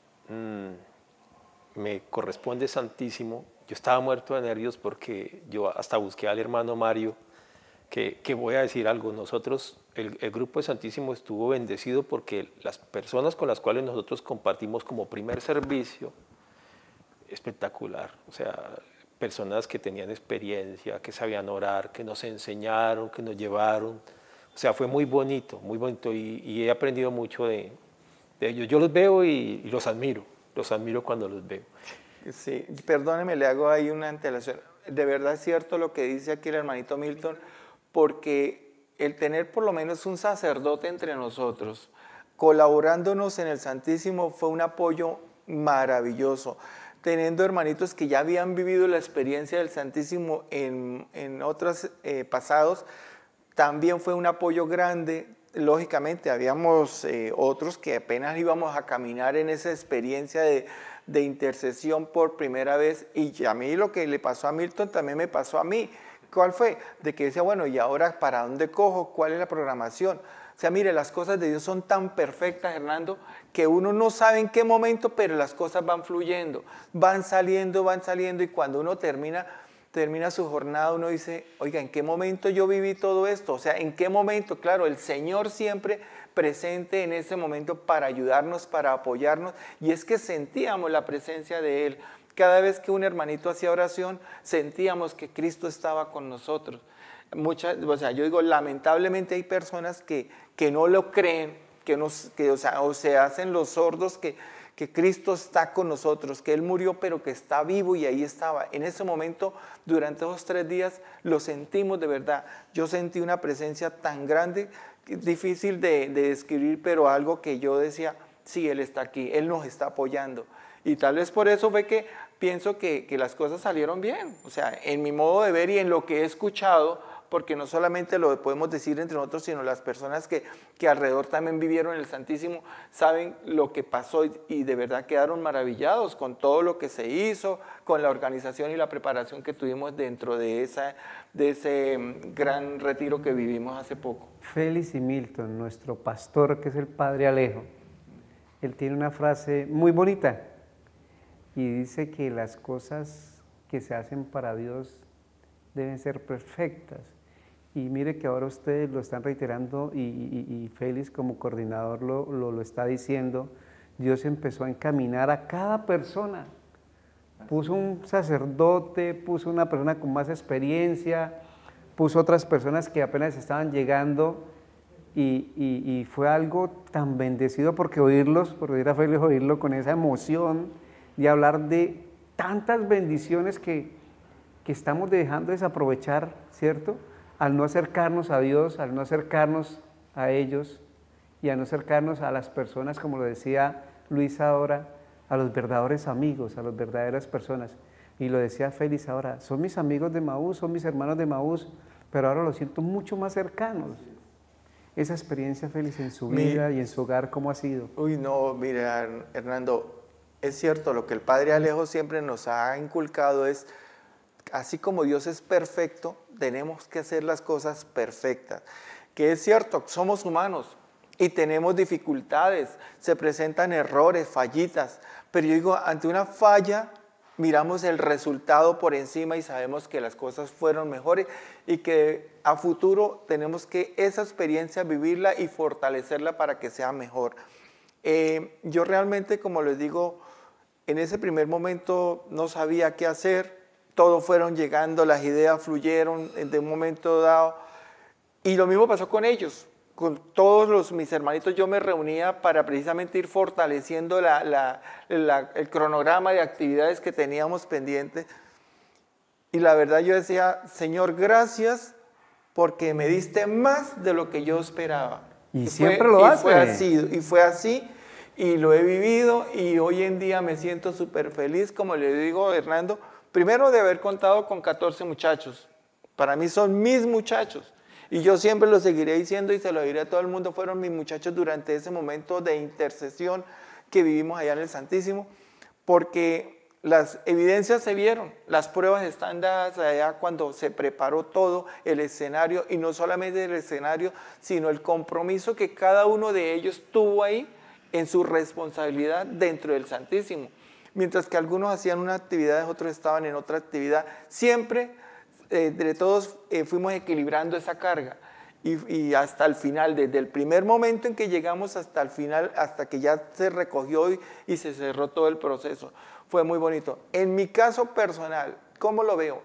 mmm, me corresponde Santísimo, yo estaba muerto de nervios porque yo hasta busqué al hermano Mario, que, que voy a decir algo, nosotros, el, el grupo de Santísimo estuvo bendecido porque las personas con las cuales nosotros compartimos como primer servicio, espectacular, o sea, personas que tenían experiencia, que sabían orar, que nos enseñaron, que nos llevaron, o sea, fue muy bonito, muy bonito, y, y he aprendido mucho de, de ellos. Yo los veo y, y los admiro, los admiro cuando los veo. Sí, perdóneme, le hago ahí una antelación. De verdad es cierto lo que dice aquí el hermanito Milton, porque el tener por lo menos un sacerdote entre nosotros, colaborándonos en el Santísimo, fue un apoyo maravilloso. Teniendo hermanitos que ya habían vivido la experiencia del Santísimo en, en otros eh, pasados, también fue un apoyo grande. Lógicamente, habíamos eh, otros que apenas íbamos a caminar en esa experiencia de, de intercesión por primera vez, y a mí lo que le pasó a Milton también me pasó a mí. ¿Cuál fue? De que decía, bueno, ¿y ahora para dónde cojo? ¿Cuál es la programación? O sea, mire, las cosas de Dios son tan perfectas, Hernando, que uno no sabe en qué momento, pero las cosas van fluyendo, van saliendo, van saliendo, y cuando uno termina, termina su jornada, uno dice, oiga, ¿en qué momento yo viví todo esto? O sea, ¿en qué momento? Claro, el Señor siempre presente en ese momento para ayudarnos, para apoyarnos, y es que sentíamos la presencia de Él. Cada vez que un hermanito hacía oración, sentíamos que Cristo estaba con nosotros. Muchas, o sea, yo digo, lamentablemente hay personas que, que no lo creen, que, nos, que o, sea, o se hacen los sordos, que, que Cristo está con nosotros, que Él murió pero que está vivo, y ahí estaba. En ese momento, durante esos tres días, lo sentimos de verdad. Yo sentí una presencia tan grande, difícil de, de describir, pero algo que yo decía, sí, Él está aquí, Él nos está apoyando. Y tal vez por eso fue que pienso que, que las cosas salieron bien. O sea, en mi modo de ver y en lo que he escuchado, porque no solamente lo podemos decir entre nosotros, sino las personas que, que alrededor también vivieron el Santísimo, saben lo que pasó, y, y de verdad quedaron maravillados con todo lo que se hizo, con la organización y la preparación que tuvimos dentro de, esa, de ese gran retiro que vivimos hace poco. Félix y Milton, nuestro pastor, que es el Padre Alejo, él tiene una frase muy bonita, y dice que las cosas que se hacen para Dios deben ser perfectas. Y mire que ahora ustedes lo están reiterando, y, y, y Félix como coordinador lo, lo, lo está diciendo. Dios empezó a encaminar a cada persona. Puso un sacerdote, puso una persona con más experiencia, puso otras personas que apenas estaban llegando, y, y, y fue algo tan bendecido, porque oírlos, por oír a Félix, oírlo con esa emoción de hablar de tantas bendiciones que, que estamos dejando desaprovechar, ¿cierto? Al no acercarnos a Dios, al no acercarnos a ellos, y a no acercarnos a las personas, como lo decía Luis ahora, a los verdaderos amigos, a las verdaderas personas. Y lo decía Félix ahora, son mis amigos de Maús, son mis hermanos de Maús, pero ahora los siento mucho más cercanos. Esa experiencia, Félix, en su vida Mi, y en su hogar, ¿cómo ha sido? Uy, no, mira, Hernando, es cierto, lo que el Padre Alejo siempre nos ha inculcado es, así como Dios es perfecto, tenemos que hacer las cosas perfectas. Que es cierto, somos humanos y tenemos dificultades, se presentan errores, fallitas, pero yo digo, ante una falla, miramos el resultado por encima y sabemos que las cosas fueron mejores, y que a futuro tenemos que esa experiencia vivirla y fortalecerla para que sea mejor. Eh, yo realmente, como les digo, en ese primer momento no sabía qué hacer, todo fueron llegando, las ideas fluyeron de un momento dado. Y lo mismo pasó con ellos. Con todos los, mis hermanitos yo me reunía para precisamente ir fortaleciendo la, la, la, el cronograma de actividades que teníamos pendientes. Y la verdad yo decía, Señor, gracias porque me diste más de lo que yo esperaba. Y, y siempre fue, lo y hace. Fue así, y fue así, y lo he vivido, y hoy en día me siento súper feliz, como le digo a Hernando, primero de haber contado con catorce muchachos. Para mí son mis muchachos. Y yo siempre lo seguiré diciendo y se lo diré a todo el mundo, fueron mis muchachos durante ese momento de intercesión que vivimos allá en el Santísimo, porque las evidencias se vieron, las pruebas están dadas allá cuando se preparó todo el escenario, y no solamente el escenario, sino el compromiso que cada uno de ellos tuvo ahí en su responsabilidad dentro del Santísimo. Mientras que algunos hacían una actividad, otros estaban en otra actividad, siempre Eh, entre todos eh, fuimos equilibrando esa carga y, y hasta el final, desde el primer momento en que llegamos hasta el final, hasta que ya se recogió y, y se cerró todo el proceso. Fue muy bonito. En mi caso personal, ¿cómo lo veo?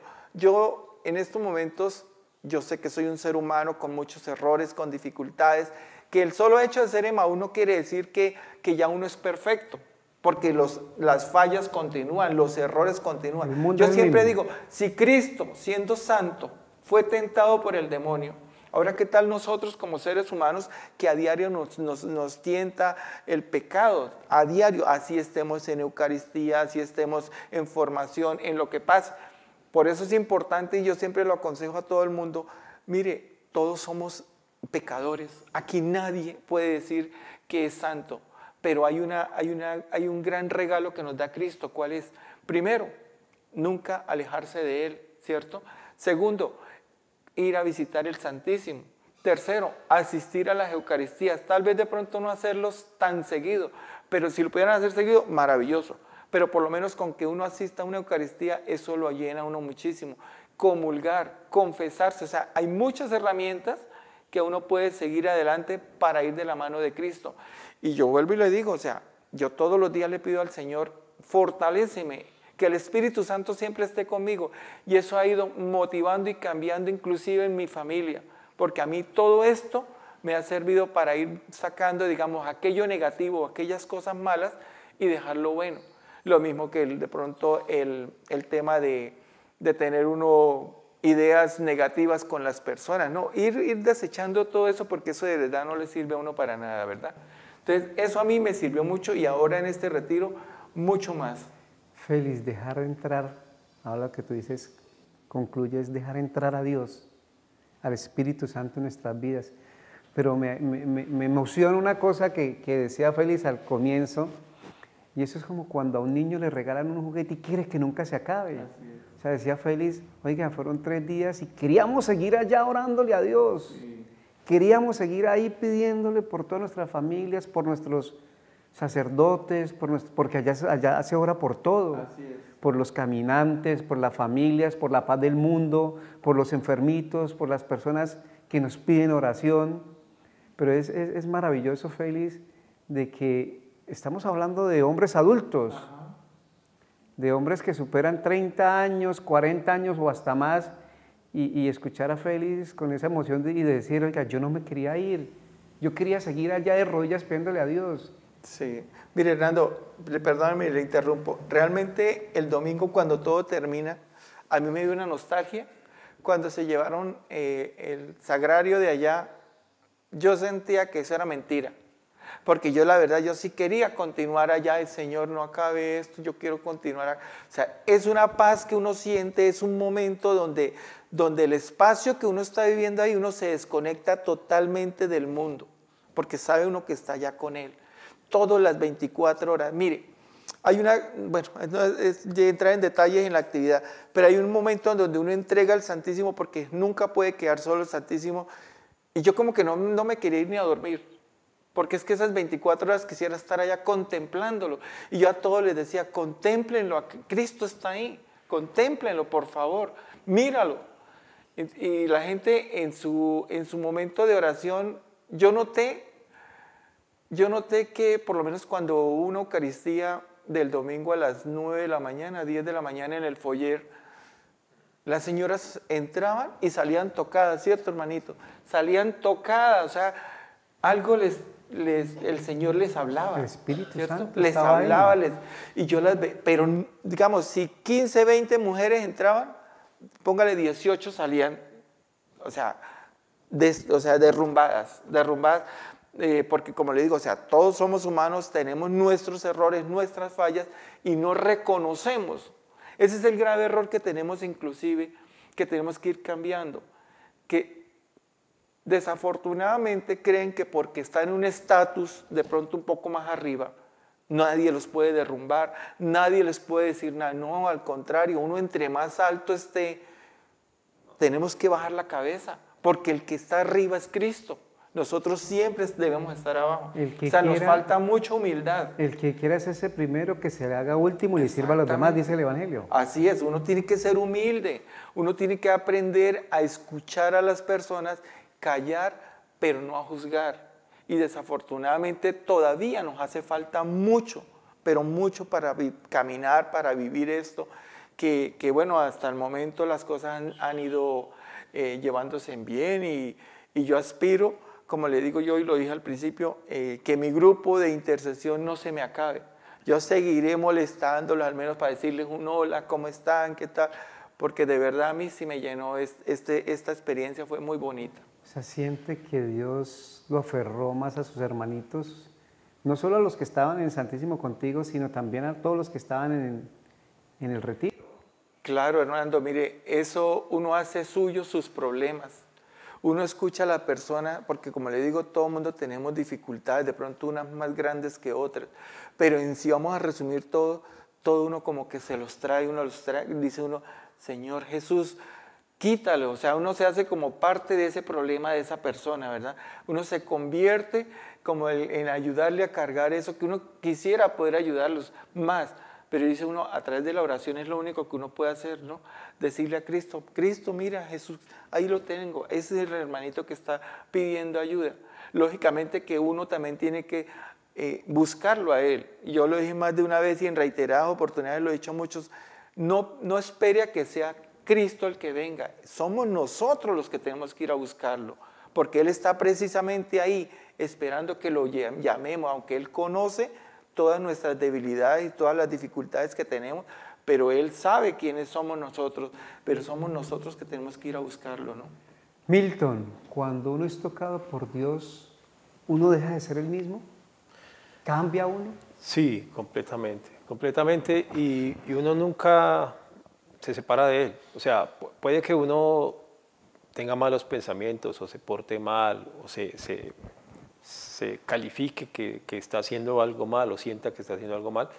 Yo en estos momentos, yo sé que soy un ser humano con muchos errores, con dificultades, que el solo hecho de ser Emaús no quiere decir que, que ya uno es perfecto. Porque los, las fallas continúan, los errores continúan. Yo siempre digo, si Cristo, siendo santo, fue tentado por el demonio, ahora qué tal nosotros como seres humanos que a diario nos, nos, nos tienta el pecado, a diario, así estemos en Eucaristía, así estemos en formación, en lo que pasa. Por eso es importante, y yo siempre lo aconsejo a todo el mundo, mire, todos somos pecadores, aquí nadie puede decir que es santo. Pero hay, una, hay, una, hay un gran regalo que nos da Cristo. ¿Cuál es? Primero, nunca alejarse de Él, ¿cierto? Segundo, ir a visitar el Santísimo. Tercero, asistir a las Eucaristías. Tal vez de pronto no hacerlos tan seguido, pero si lo pudieran hacer seguido, maravilloso. Pero por lo menos con que uno asista a una Eucaristía, eso lo llena a uno muchísimo. Comulgar, confesarse, o sea, hay muchas herramientas que uno puede seguir adelante para ir de la mano de Cristo. Y yo vuelvo y le digo, o sea, yo todos los días le pido al Señor, fortaléceme, que el Espíritu Santo siempre esté conmigo. Y eso ha ido motivando y cambiando inclusive en mi familia, porque a mí todo esto me ha servido para ir sacando, digamos, aquello negativo, aquellas cosas malas y dejar lo bueno. Lo mismo que el, de pronto el, el tema de, de tener uno ideas negativas con las personas, ¿no? Ir, ir desechando todo eso porque eso de verdad no le sirve a uno para nada, ¿verdad? Entonces, eso a mí me sirvió mucho y ahora en este retiro, mucho más. Félix, dejar entrar, ahora lo que tú dices, concluye, es dejar entrar a Dios, al Espíritu Santo en nuestras vidas. Pero me, me, me emociona una cosa que, que decía Félix al comienzo, y eso es como cuando a un niño le regalan un juguete y quiere que nunca se acabe. O sea, decía Félix, oiga, fueron tres días y queríamos seguir allá orándole a Dios. Sí. Queríamos seguir ahí pidiéndole por todas nuestras familias, por nuestros sacerdotes, por nuestro, porque allá, allá se ora por todo, por los caminantes, por las familias, por la paz del mundo, por los enfermitos, por las personas que nos piden oración. Pero es, es, es maravilloso, Félix, de que estamos hablando de hombres adultos, ajá, de hombres que superan treinta años, cuarenta años o hasta más, Y, y escuchar a Félix con esa emoción de, y de decir, oiga, yo no me quería ir, yo quería seguir allá de rodillas pidiéndole a Dios. Sí, mire Hernando, perdóname, le interrumpo, realmente el domingo cuando todo termina, a mí me dio una nostalgia, cuando se llevaron eh, el sagrario de allá, yo sentía que eso era mentira, porque yo la verdad, yo sí quería continuar allá, el Señor no acabe esto, yo quiero continuar, o sea, es una paz que uno siente, es un momento donde... donde el espacio que uno está viviendo ahí, uno se desconecta totalmente del mundo, porque sabe uno que está allá con Él, todas las veinticuatro horas. Mire, hay una, bueno, no es de entrar en detalles en la actividad, pero hay un momento donde uno entrega al Santísimo, porque nunca puede quedar solo el Santísimo, y yo como que no, no me quería ir ni a dormir, porque es que esas veinticuatro horas quisiera estar allá contemplándolo, y yo a todos les decía, contémplenlo, Cristo está ahí, contémplenlo, por favor, míralo. Y la gente en su, en su momento de oración, yo noté, yo noté que por lo menos cuando hubo una Eucaristía del domingo a las nueve de la mañana, diez de la mañana en el foyer, Las señoras entraban y salían tocadas, ¿cierto, hermanito? Salían tocadas, o sea, algo les, les el Señor les hablaba. El Espíritu ¿cierto? Santo Les estaba hablaba, ahí. les, y yo las ve, pero digamos, si quince, veinte mujeres entraban, póngale dieciocho salían, o sea, des, o sea derrumbadas, derrumbadas, eh, porque como le digo, o sea, todos somos humanos, tenemos nuestros errores, nuestras fallas, y no reconocemos. Ese es el grave error que tenemos inclusive, que tenemos que ir cambiando, que desafortunadamente creen que porque están en un estatus de pronto un poco más arriba, nadie los puede derrumbar, nadie les puede decir nada. No, al contrario, uno entre más alto esté, tenemos que bajar la cabeza, porque el que está arriba es Cristo. Nosotros siempre debemos estar abajo. El que o sea, nos quiera- falta mucha humildad. El que quiera hacerse primero, que se le haga último y le sirva a los demás, dice el Evangelio. Así es, uno tiene que ser humilde, uno tiene que aprender a escuchar a las personas, callar, pero no a juzgar. Y desafortunadamente todavía nos hace falta mucho, pero mucho para caminar, para vivir esto, que, que bueno, hasta el momento las cosas han, han ido eh, llevándose en bien y, y yo aspiro, como le digo yo y lo dije al principio, eh, que mi grupo de intercesión no se me acabe. Yo seguiré molestándolos al menos para decirles un hola, ¿cómo están? ¿Qué tal? Porque de verdad a mí sí me llenó, este, esta experiencia fue muy bonita. O sea, siente que Dios lo aferró más a sus hermanitos, no solo a los que estaban en el Santísimo contigo, sino también a todos los que estaban en, en el retiro. Claro, Hernando, mire, eso uno hace suyo sus problemas. Uno escucha a la persona, porque como le digo, todo el mundo tenemos dificultades, de pronto unas más grandes que otras, pero en sí vamos a resumir todo, todo uno como que se los trae, uno los trae, dice uno, Señor Jesús, quítalo, o sea, uno se hace como parte de ese problema de esa persona, ¿verdad? Uno se convierte como el, en ayudarle a cargar eso, que uno quisiera poder ayudarlos más, pero dice uno, a través de la oración es lo único que uno puede hacer, ¿no? Decirle a Cristo, Cristo, mira, Jesús, ahí lo tengo, ese es el hermanito que está pidiendo ayuda. Lógicamente que uno también tiene que eh, buscarlo a Él. Yo lo dije más de una vez y en reiteradas oportunidades lo he dicho a muchos, no, no espere a que sea Cristo el que venga, somos nosotros los que tenemos que ir a buscarlo, porque Él está precisamente ahí, esperando que lo llamemos, aunque Él conoce todas nuestras debilidades y todas las dificultades que tenemos, pero Él sabe quiénes somos nosotros, pero somos nosotros que tenemos que ir a buscarlo, ¿no? Milton, cuando uno es tocado por Dios, ¿uno deja de ser el mismo? ¿Cambia uno? Sí, completamente, completamente, y, y uno nunca se separa de Él. O sea, pu- puede que uno tenga malos pensamientos o se porte mal o se, se, se califique que, que está haciendo algo mal o sienta que está haciendo algo mal,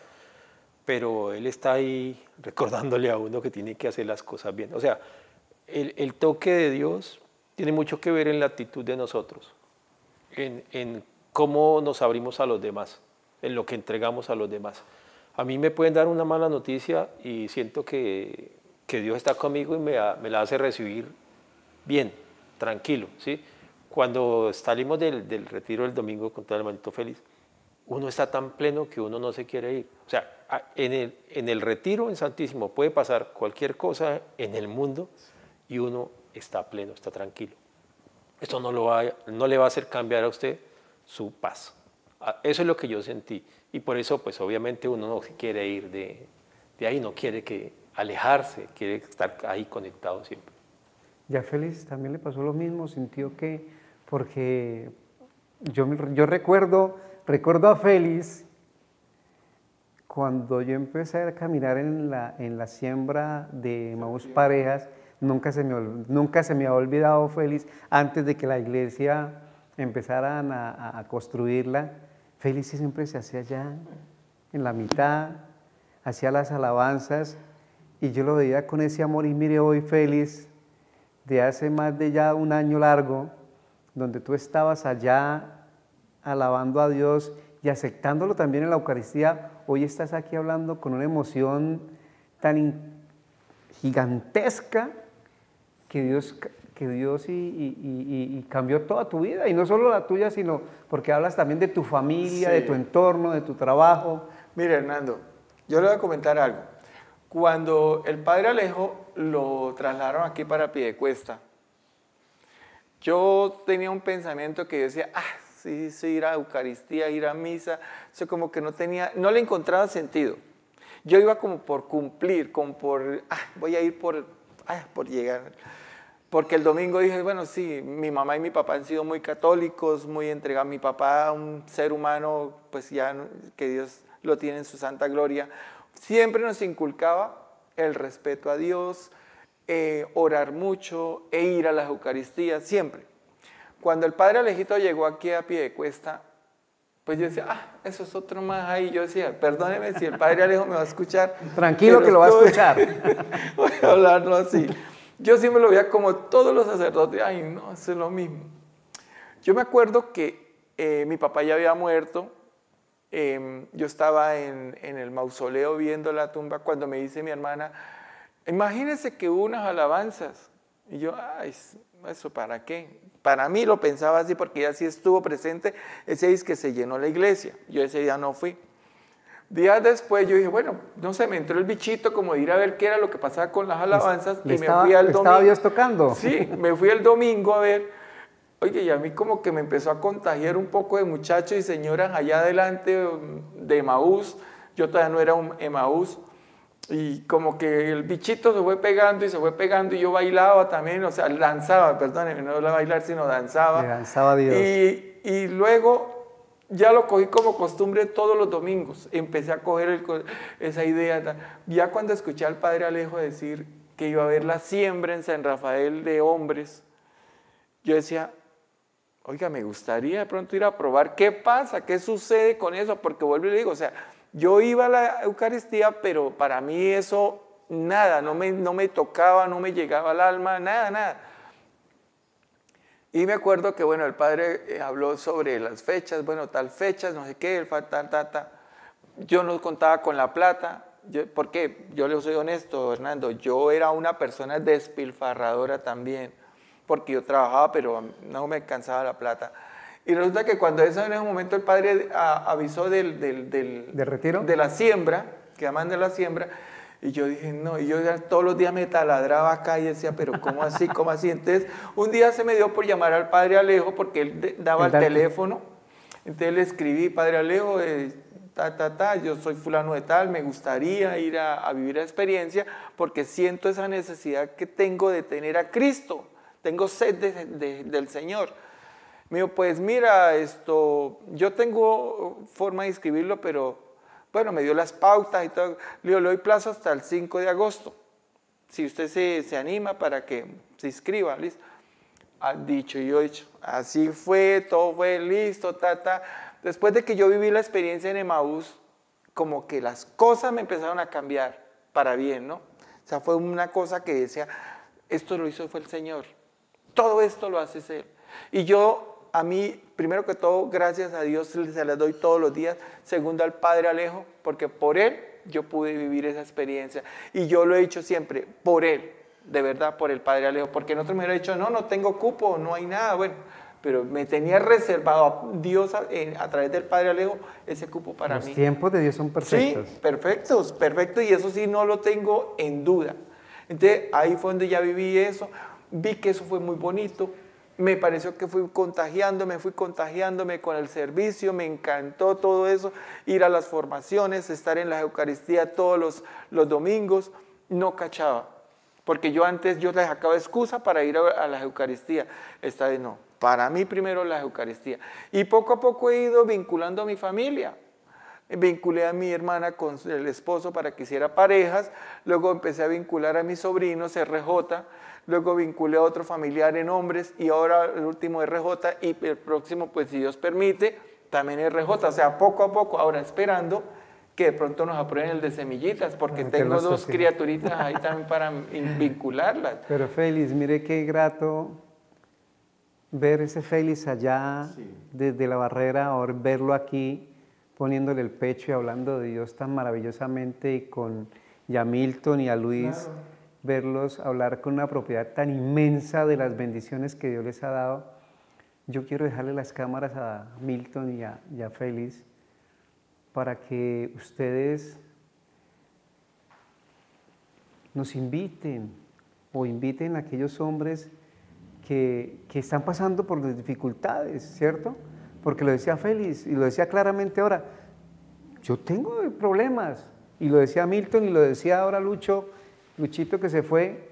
pero Él está ahí recordándole a uno que tiene que hacer las cosas bien. O sea, el, el toque de Dios tiene mucho que ver en la actitud de nosotros, en, en cómo nos abrimos a los demás, en lo que entregamos a los demás. A mí me pueden dar una mala noticia y siento que, que Dios está conmigo y me, me la hace recibir bien, tranquilo, ¿sí? Cuando salimos del, del retiro del domingo con todo el hermanito feliz, uno está tan pleno que uno no se quiere ir. O sea, en el, en el retiro en Santísimo puede pasar cualquier cosa en el mundo y uno está pleno, está tranquilo. Esto no, lo va, no le va a hacer cambiar a usted su paz. Eso es lo que yo sentí. Y por eso, pues obviamente uno no se quiere ir de, de ahí, no quiere que alejarse, quiere estar ahí conectado siempre. ¿Y a Félix también le pasó lo mismo? ¿Sintió que, porque yo, yo recuerdo, recuerdo a Félix cuando yo empecé a caminar en la, en la siembra de Maús Parejas, nunca se, me, nunca se me ha olvidado Félix, antes de que la iglesia empezaran a, a construirla, Félix siempre se hacía allá, en la mitad, hacía las alabanzas, y yo lo veía con ese amor, y mire hoy Félix, de hace más de ya un año largo, donde tú estabas allá alabando a Dios y aceptándolo también en la Eucaristía, hoy estás aquí hablando con una emoción tan gigantesca que Dios, que Dios y, y, y, y cambió toda tu vida, y no solo la tuya, sino porque hablas también de tu familia, Sí. de tu entorno, de tu trabajo. Mire, Hernando, yo le voy a comentar algo. Cuando el padre Alejo lo trasladaron aquí para Piedecuesta, yo tenía un pensamiento que yo decía, ah, sí, sí, ir a Eucaristía, ir a misa, eso como que no tenía, no le encontraba sentido. Yo iba como por cumplir, como por, ah, voy a ir por, ah, por llegar. Porque el domingo dije, bueno, sí, mi mamá y mi papá han sido muy católicos, muy entregados. Mi papá, un ser humano, pues ya que Dios lo tiene en su santa gloria, siempre nos inculcaba el respeto a Dios, eh, orar mucho e ir a las Eucaristías, siempre. Cuando el padre Alejito llegó aquí a Piedecuesta, pues yo decía, ah, eso es otro más ahí. Yo decía, perdóneme si el padre Alejo me va a escuchar. Tranquilo que lo va a escuchar. Voy a hablarlo así. Yo siempre lo veía como todos los sacerdotes, ay no, eso es lo mismo. Yo me acuerdo que eh, mi papá ya había muerto, eh, yo estaba en, en el mausoleo viendo la tumba cuando me dice mi hermana, imagínese que hubo unas alabanzas. Y yo, ay, ¿eso para qué? Para mí lo pensaba así porque ella sí estuvo presente ese día que se llenó la iglesia. Yo ese día no fui. Días después yo dije, bueno, no sé, me entró el bichito como de ir a ver qué era lo que pasaba con las alabanzas. ¿Le y me estaba, fui al le domingo. ¿Estaba Dios tocando? Sí, me fui el domingo a ver. Oye, y a mí como que me empezó a contagiar un poco de muchachos y señoras allá adelante de Emaús. Yo todavía no era un Emaús. Y como que el bichito se fue pegando y se fue pegando y yo bailaba también, o sea, danzaba, perdónenme, no era bailar, sino danzaba. Le danzaba a Dios. Y, y luego ya lo cogí como costumbre todos los domingos. Empecé a coger el, esa idea. Ya cuando escuché al padre Alejo decir que iba a haber la siembra en San Rafael de hombres, yo decía, oiga, me gustaría de pronto ir a probar qué pasa, qué sucede con eso, porque vuelvo y le digo, o sea, yo iba a la Eucaristía, pero para mí eso, nada, no me, no me tocaba, no me llegaba al alma, nada, nada. Y me acuerdo que, bueno, el padre habló sobre las fechas, bueno, tal fechas, no sé qué, tal, tal, tal. Yo no contaba con la plata, yo, ¿por qué? Yo le soy honesto, Hernando, yo era una persona despilfarradora también, porque yo trabajaba, pero no me alcanzaba la plata. Y resulta que cuando eso en ese momento el padre a, avisó del, del, del, ¿De retiro? De la siembra, que llaman de la siembra, y yo dije, no, y yo ya todos los días me taladraba acá y decía, pero ¿cómo así? ¿Cómo así? Entonces, un día se me dio por llamar al padre Alejo, porque él de, daba el, el teléfono, entonces le escribí, padre Alejo, eh, ta, ta, ta, yo soy fulano de tal, me gustaría ir a, a vivir la experiencia, porque siento esa necesidad que tengo de tener a Cristo, tengo sed de, de, del Señor. Me dijo, pues mira, esto, yo tengo forma de inscribirlo, pero bueno, me dio las pautas y todo. Le digo, le doy plazo hasta el cinco de agosto. Si usted se, se anima para que se inscriba, listo. Ha dicho y yo he dicho. Así fue, todo fue listo, ta, ta. Después de que yo viví la experiencia en Emaús, como que las cosas me empezaron a cambiar para bien, ¿no? O sea, fue una cosa que decía, esto lo hizo fue el Señor. Todo esto lo hace Él. Y yo... A mí, primero que todo, gracias a Dios se las doy todos los días. Segundo, al padre Alejo, porque por él yo pude vivir esa experiencia. Y yo lo he dicho siempre, por él, de verdad, por el padre Alejo. Porque en otro me hubiera dicho, no, no tengo cupo, no hay nada. Bueno, pero me tenía reservado a Dios a, a través del padre Alejo ese cupo para Los mí. Los tiempos de Dios son perfectos. Sí, perfectos, perfectos. Y eso sí no lo tengo en duda. Entonces, ahí fue donde ya viví eso. Vi que eso fue muy bonito. Me pareció que fui contagiándome, fui contagiándome con el servicio, me encantó todo eso, ir a las formaciones, estar en la Eucaristía todos los, los domingos, no cachaba, porque yo antes yo les sacaba excusa para ir a, a la Eucaristía, esta vez no, para mí primero la Eucaristía. Y poco a poco he ido vinculando a mi familia, vinculé a mi hermana con el esposo para que hiciera parejas, luego empecé a vincular a mis sobrinos, R J, luego vinculé a otro familiar en hombres y ahora el último R J y el próximo, pues si Dios permite, también R J. O sea, poco a poco, ahora esperando que de pronto nos aprueben el de semillitas, porque Ay, tengo dos sí. criaturitas ahí también para vincularlas. Pero Félix, mire qué grato ver ese Félix allá sí. Desde la barrera, ahora verlo aquí poniéndole el pecho y hablando de Dios tan maravillosamente y con Yamilton y a Luis. Claro. Verlos hablar con una propiedad tan inmensa de las bendiciones que Dios les ha dado. Yo quiero dejarle las cámaras a Milton y a, y a Félix para que ustedes nos inviten o inviten a aquellos hombres que, que están pasando por las dificultades, ¿cierto? Porque lo decía Félix y lo decía claramente ahora, yo tengo problemas, y lo decía Milton y lo decía ahora Lucho, Luchito que se fue,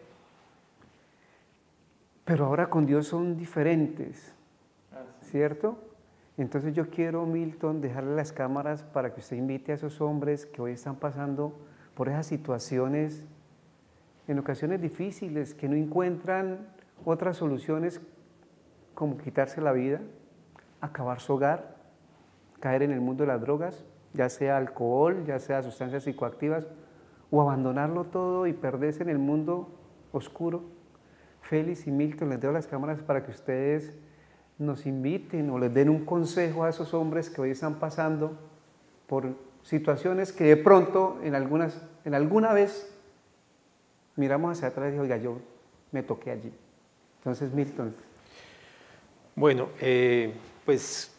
pero ahora con Dios son diferentes, ¿cierto? Entonces yo quiero, Milton, dejarle las cámaras para que usted invite a esos hombres que hoy están pasando por esas situaciones, en ocasiones difíciles, que no encuentran otras soluciones como quitarse la vida, acabar su hogar, caer en el mundo de las drogas, ya sea alcohol, ya sea sustancias psicoactivas, o abandonarlo todo y perderse en el mundo oscuro. Félix y Milton, les dejo las cámaras para que ustedes nos inviten o les den un consejo a esos hombres que hoy están pasando por situaciones que de pronto en, algunas, en alguna vez miramos hacia atrás y digo, oiga, yo me toqué allí. Entonces, Milton. Bueno, eh, pues,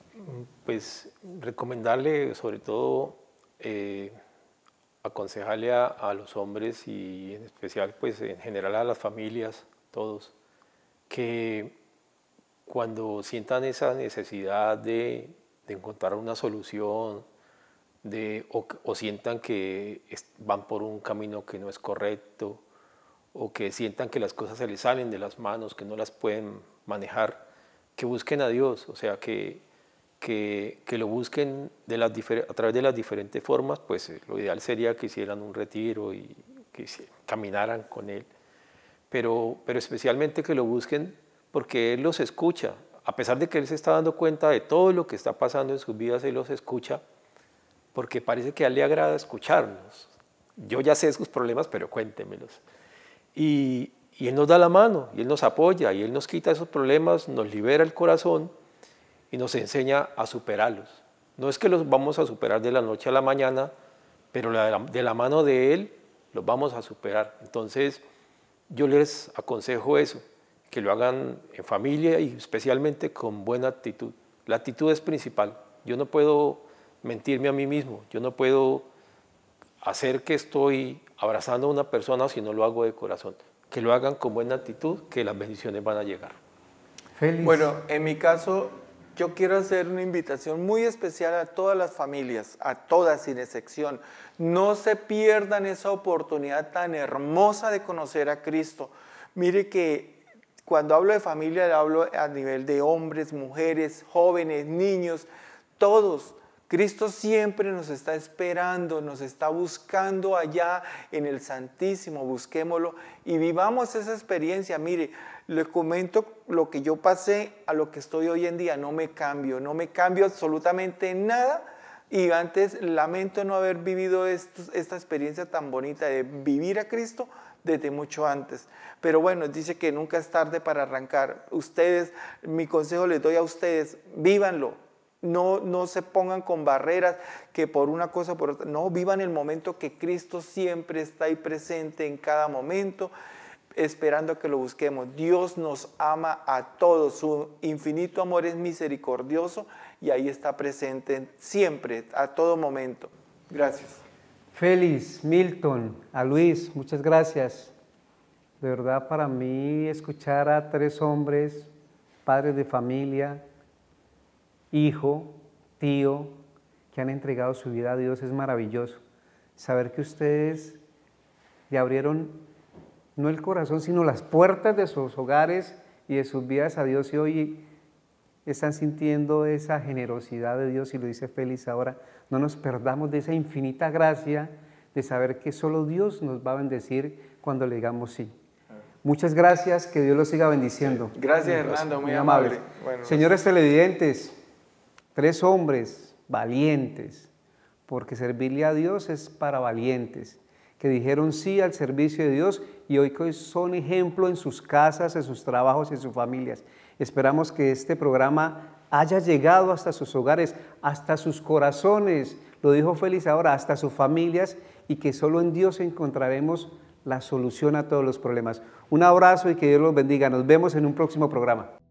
pues recomendarle, sobre todo, eh, aconsejarle a, a los hombres y en especial, pues en general a las familias, todos, que cuando sientan esa necesidad de, de encontrar una solución, de, o, o sientan que van por un camino que no es correcto, o que sientan que las cosas se les salen de las manos, que no las pueden manejar, que busquen a Dios, o sea, que, que, que lo busquen de las a través de las diferentes formas, pues lo ideal sería que hicieran un retiro y que caminaran con Él, pero, pero especialmente que lo busquen porque Él los escucha, a pesar de que Él se está dando cuenta de todo lo que está pasando en sus vidas, Él los escucha, porque parece que a Él le agrada escucharnos. Yo ya sé sus problemas, pero cuéntemelos. Y, y Él nos da la mano, y Él nos apoya, y Él nos quita esos problemas, nos libera el corazón y nos enseña a superarlos. No es que los vamos a superar de la noche a la mañana, pero de la, de la mano de Él los vamos a superar. Entonces, yo les aconsejo eso, que lo hagan en familia y especialmente con buena actitud. La actitud es principal. Yo no puedo mentirme a mí mismo, yo no puedo hacer que estoy abrazando a una persona si no lo hago de corazón. Que lo hagan con buena actitud, que las bendiciones van a llegar. Félix. Bueno, en mi caso, yo quiero hacer una invitación muy especial a todas las familias, a todas sin excepción. No se pierdan esa oportunidad tan hermosa de conocer a Cristo. Mire que cuando hablo de familia, hablo a nivel de hombres, mujeres, jóvenes, niños, todos. Cristo siempre nos está esperando, nos está buscando allá en el Santísimo, busquémoslo y vivamos esa experiencia. Mire, le comento lo que yo pasé a lo que estoy hoy en día, no me cambio, no me cambio absolutamente nada y antes lamento no haber vivido esto, esta experiencia tan bonita de vivir a Cristo desde mucho antes. Pero bueno, dice que nunca es tarde para arrancar. Ustedes, mi consejo les doy a ustedes, vívanlo. No, no se pongan con barreras que por una cosa o por otra, no, vivan el momento que Cristo siempre está ahí presente en cada momento, esperando que lo busquemos. Dios nos ama a todos, su infinito amor es misericordioso y ahí está presente siempre, a todo momento. Gracias. Félix, Milton, a Luis, muchas gracias. De verdad, para mí escuchar a tres hombres, padres de familia, hijo, tío, que han entregado su vida a Dios es maravilloso. Saber que ustedes le abrieron no el corazón, sino las puertas de sus hogares y de sus vidas a Dios y hoy están sintiendo esa generosidad de Dios y lo dice Félix ahora, no nos perdamos de esa infinita gracia de saber que solo Dios nos va a bendecir cuando le digamos sí. Muchas gracias, que Dios los siga bendiciendo. Gracias, Hernando, muy, muy amable. amable. Bueno, señores televidentes, tres hombres valientes, porque servirle a Dios es para valientes, que dijeron sí al servicio de Dios y hoy son ejemplo en sus casas, en sus trabajos y en sus familias. Esperamos que este programa haya llegado hasta sus hogares, hasta sus corazones, lo dijo Félix ahora, hasta sus familias y que solo en Dios encontraremos la solución a todos los problemas. Un abrazo y que Dios los bendiga. Nos vemos en un próximo programa.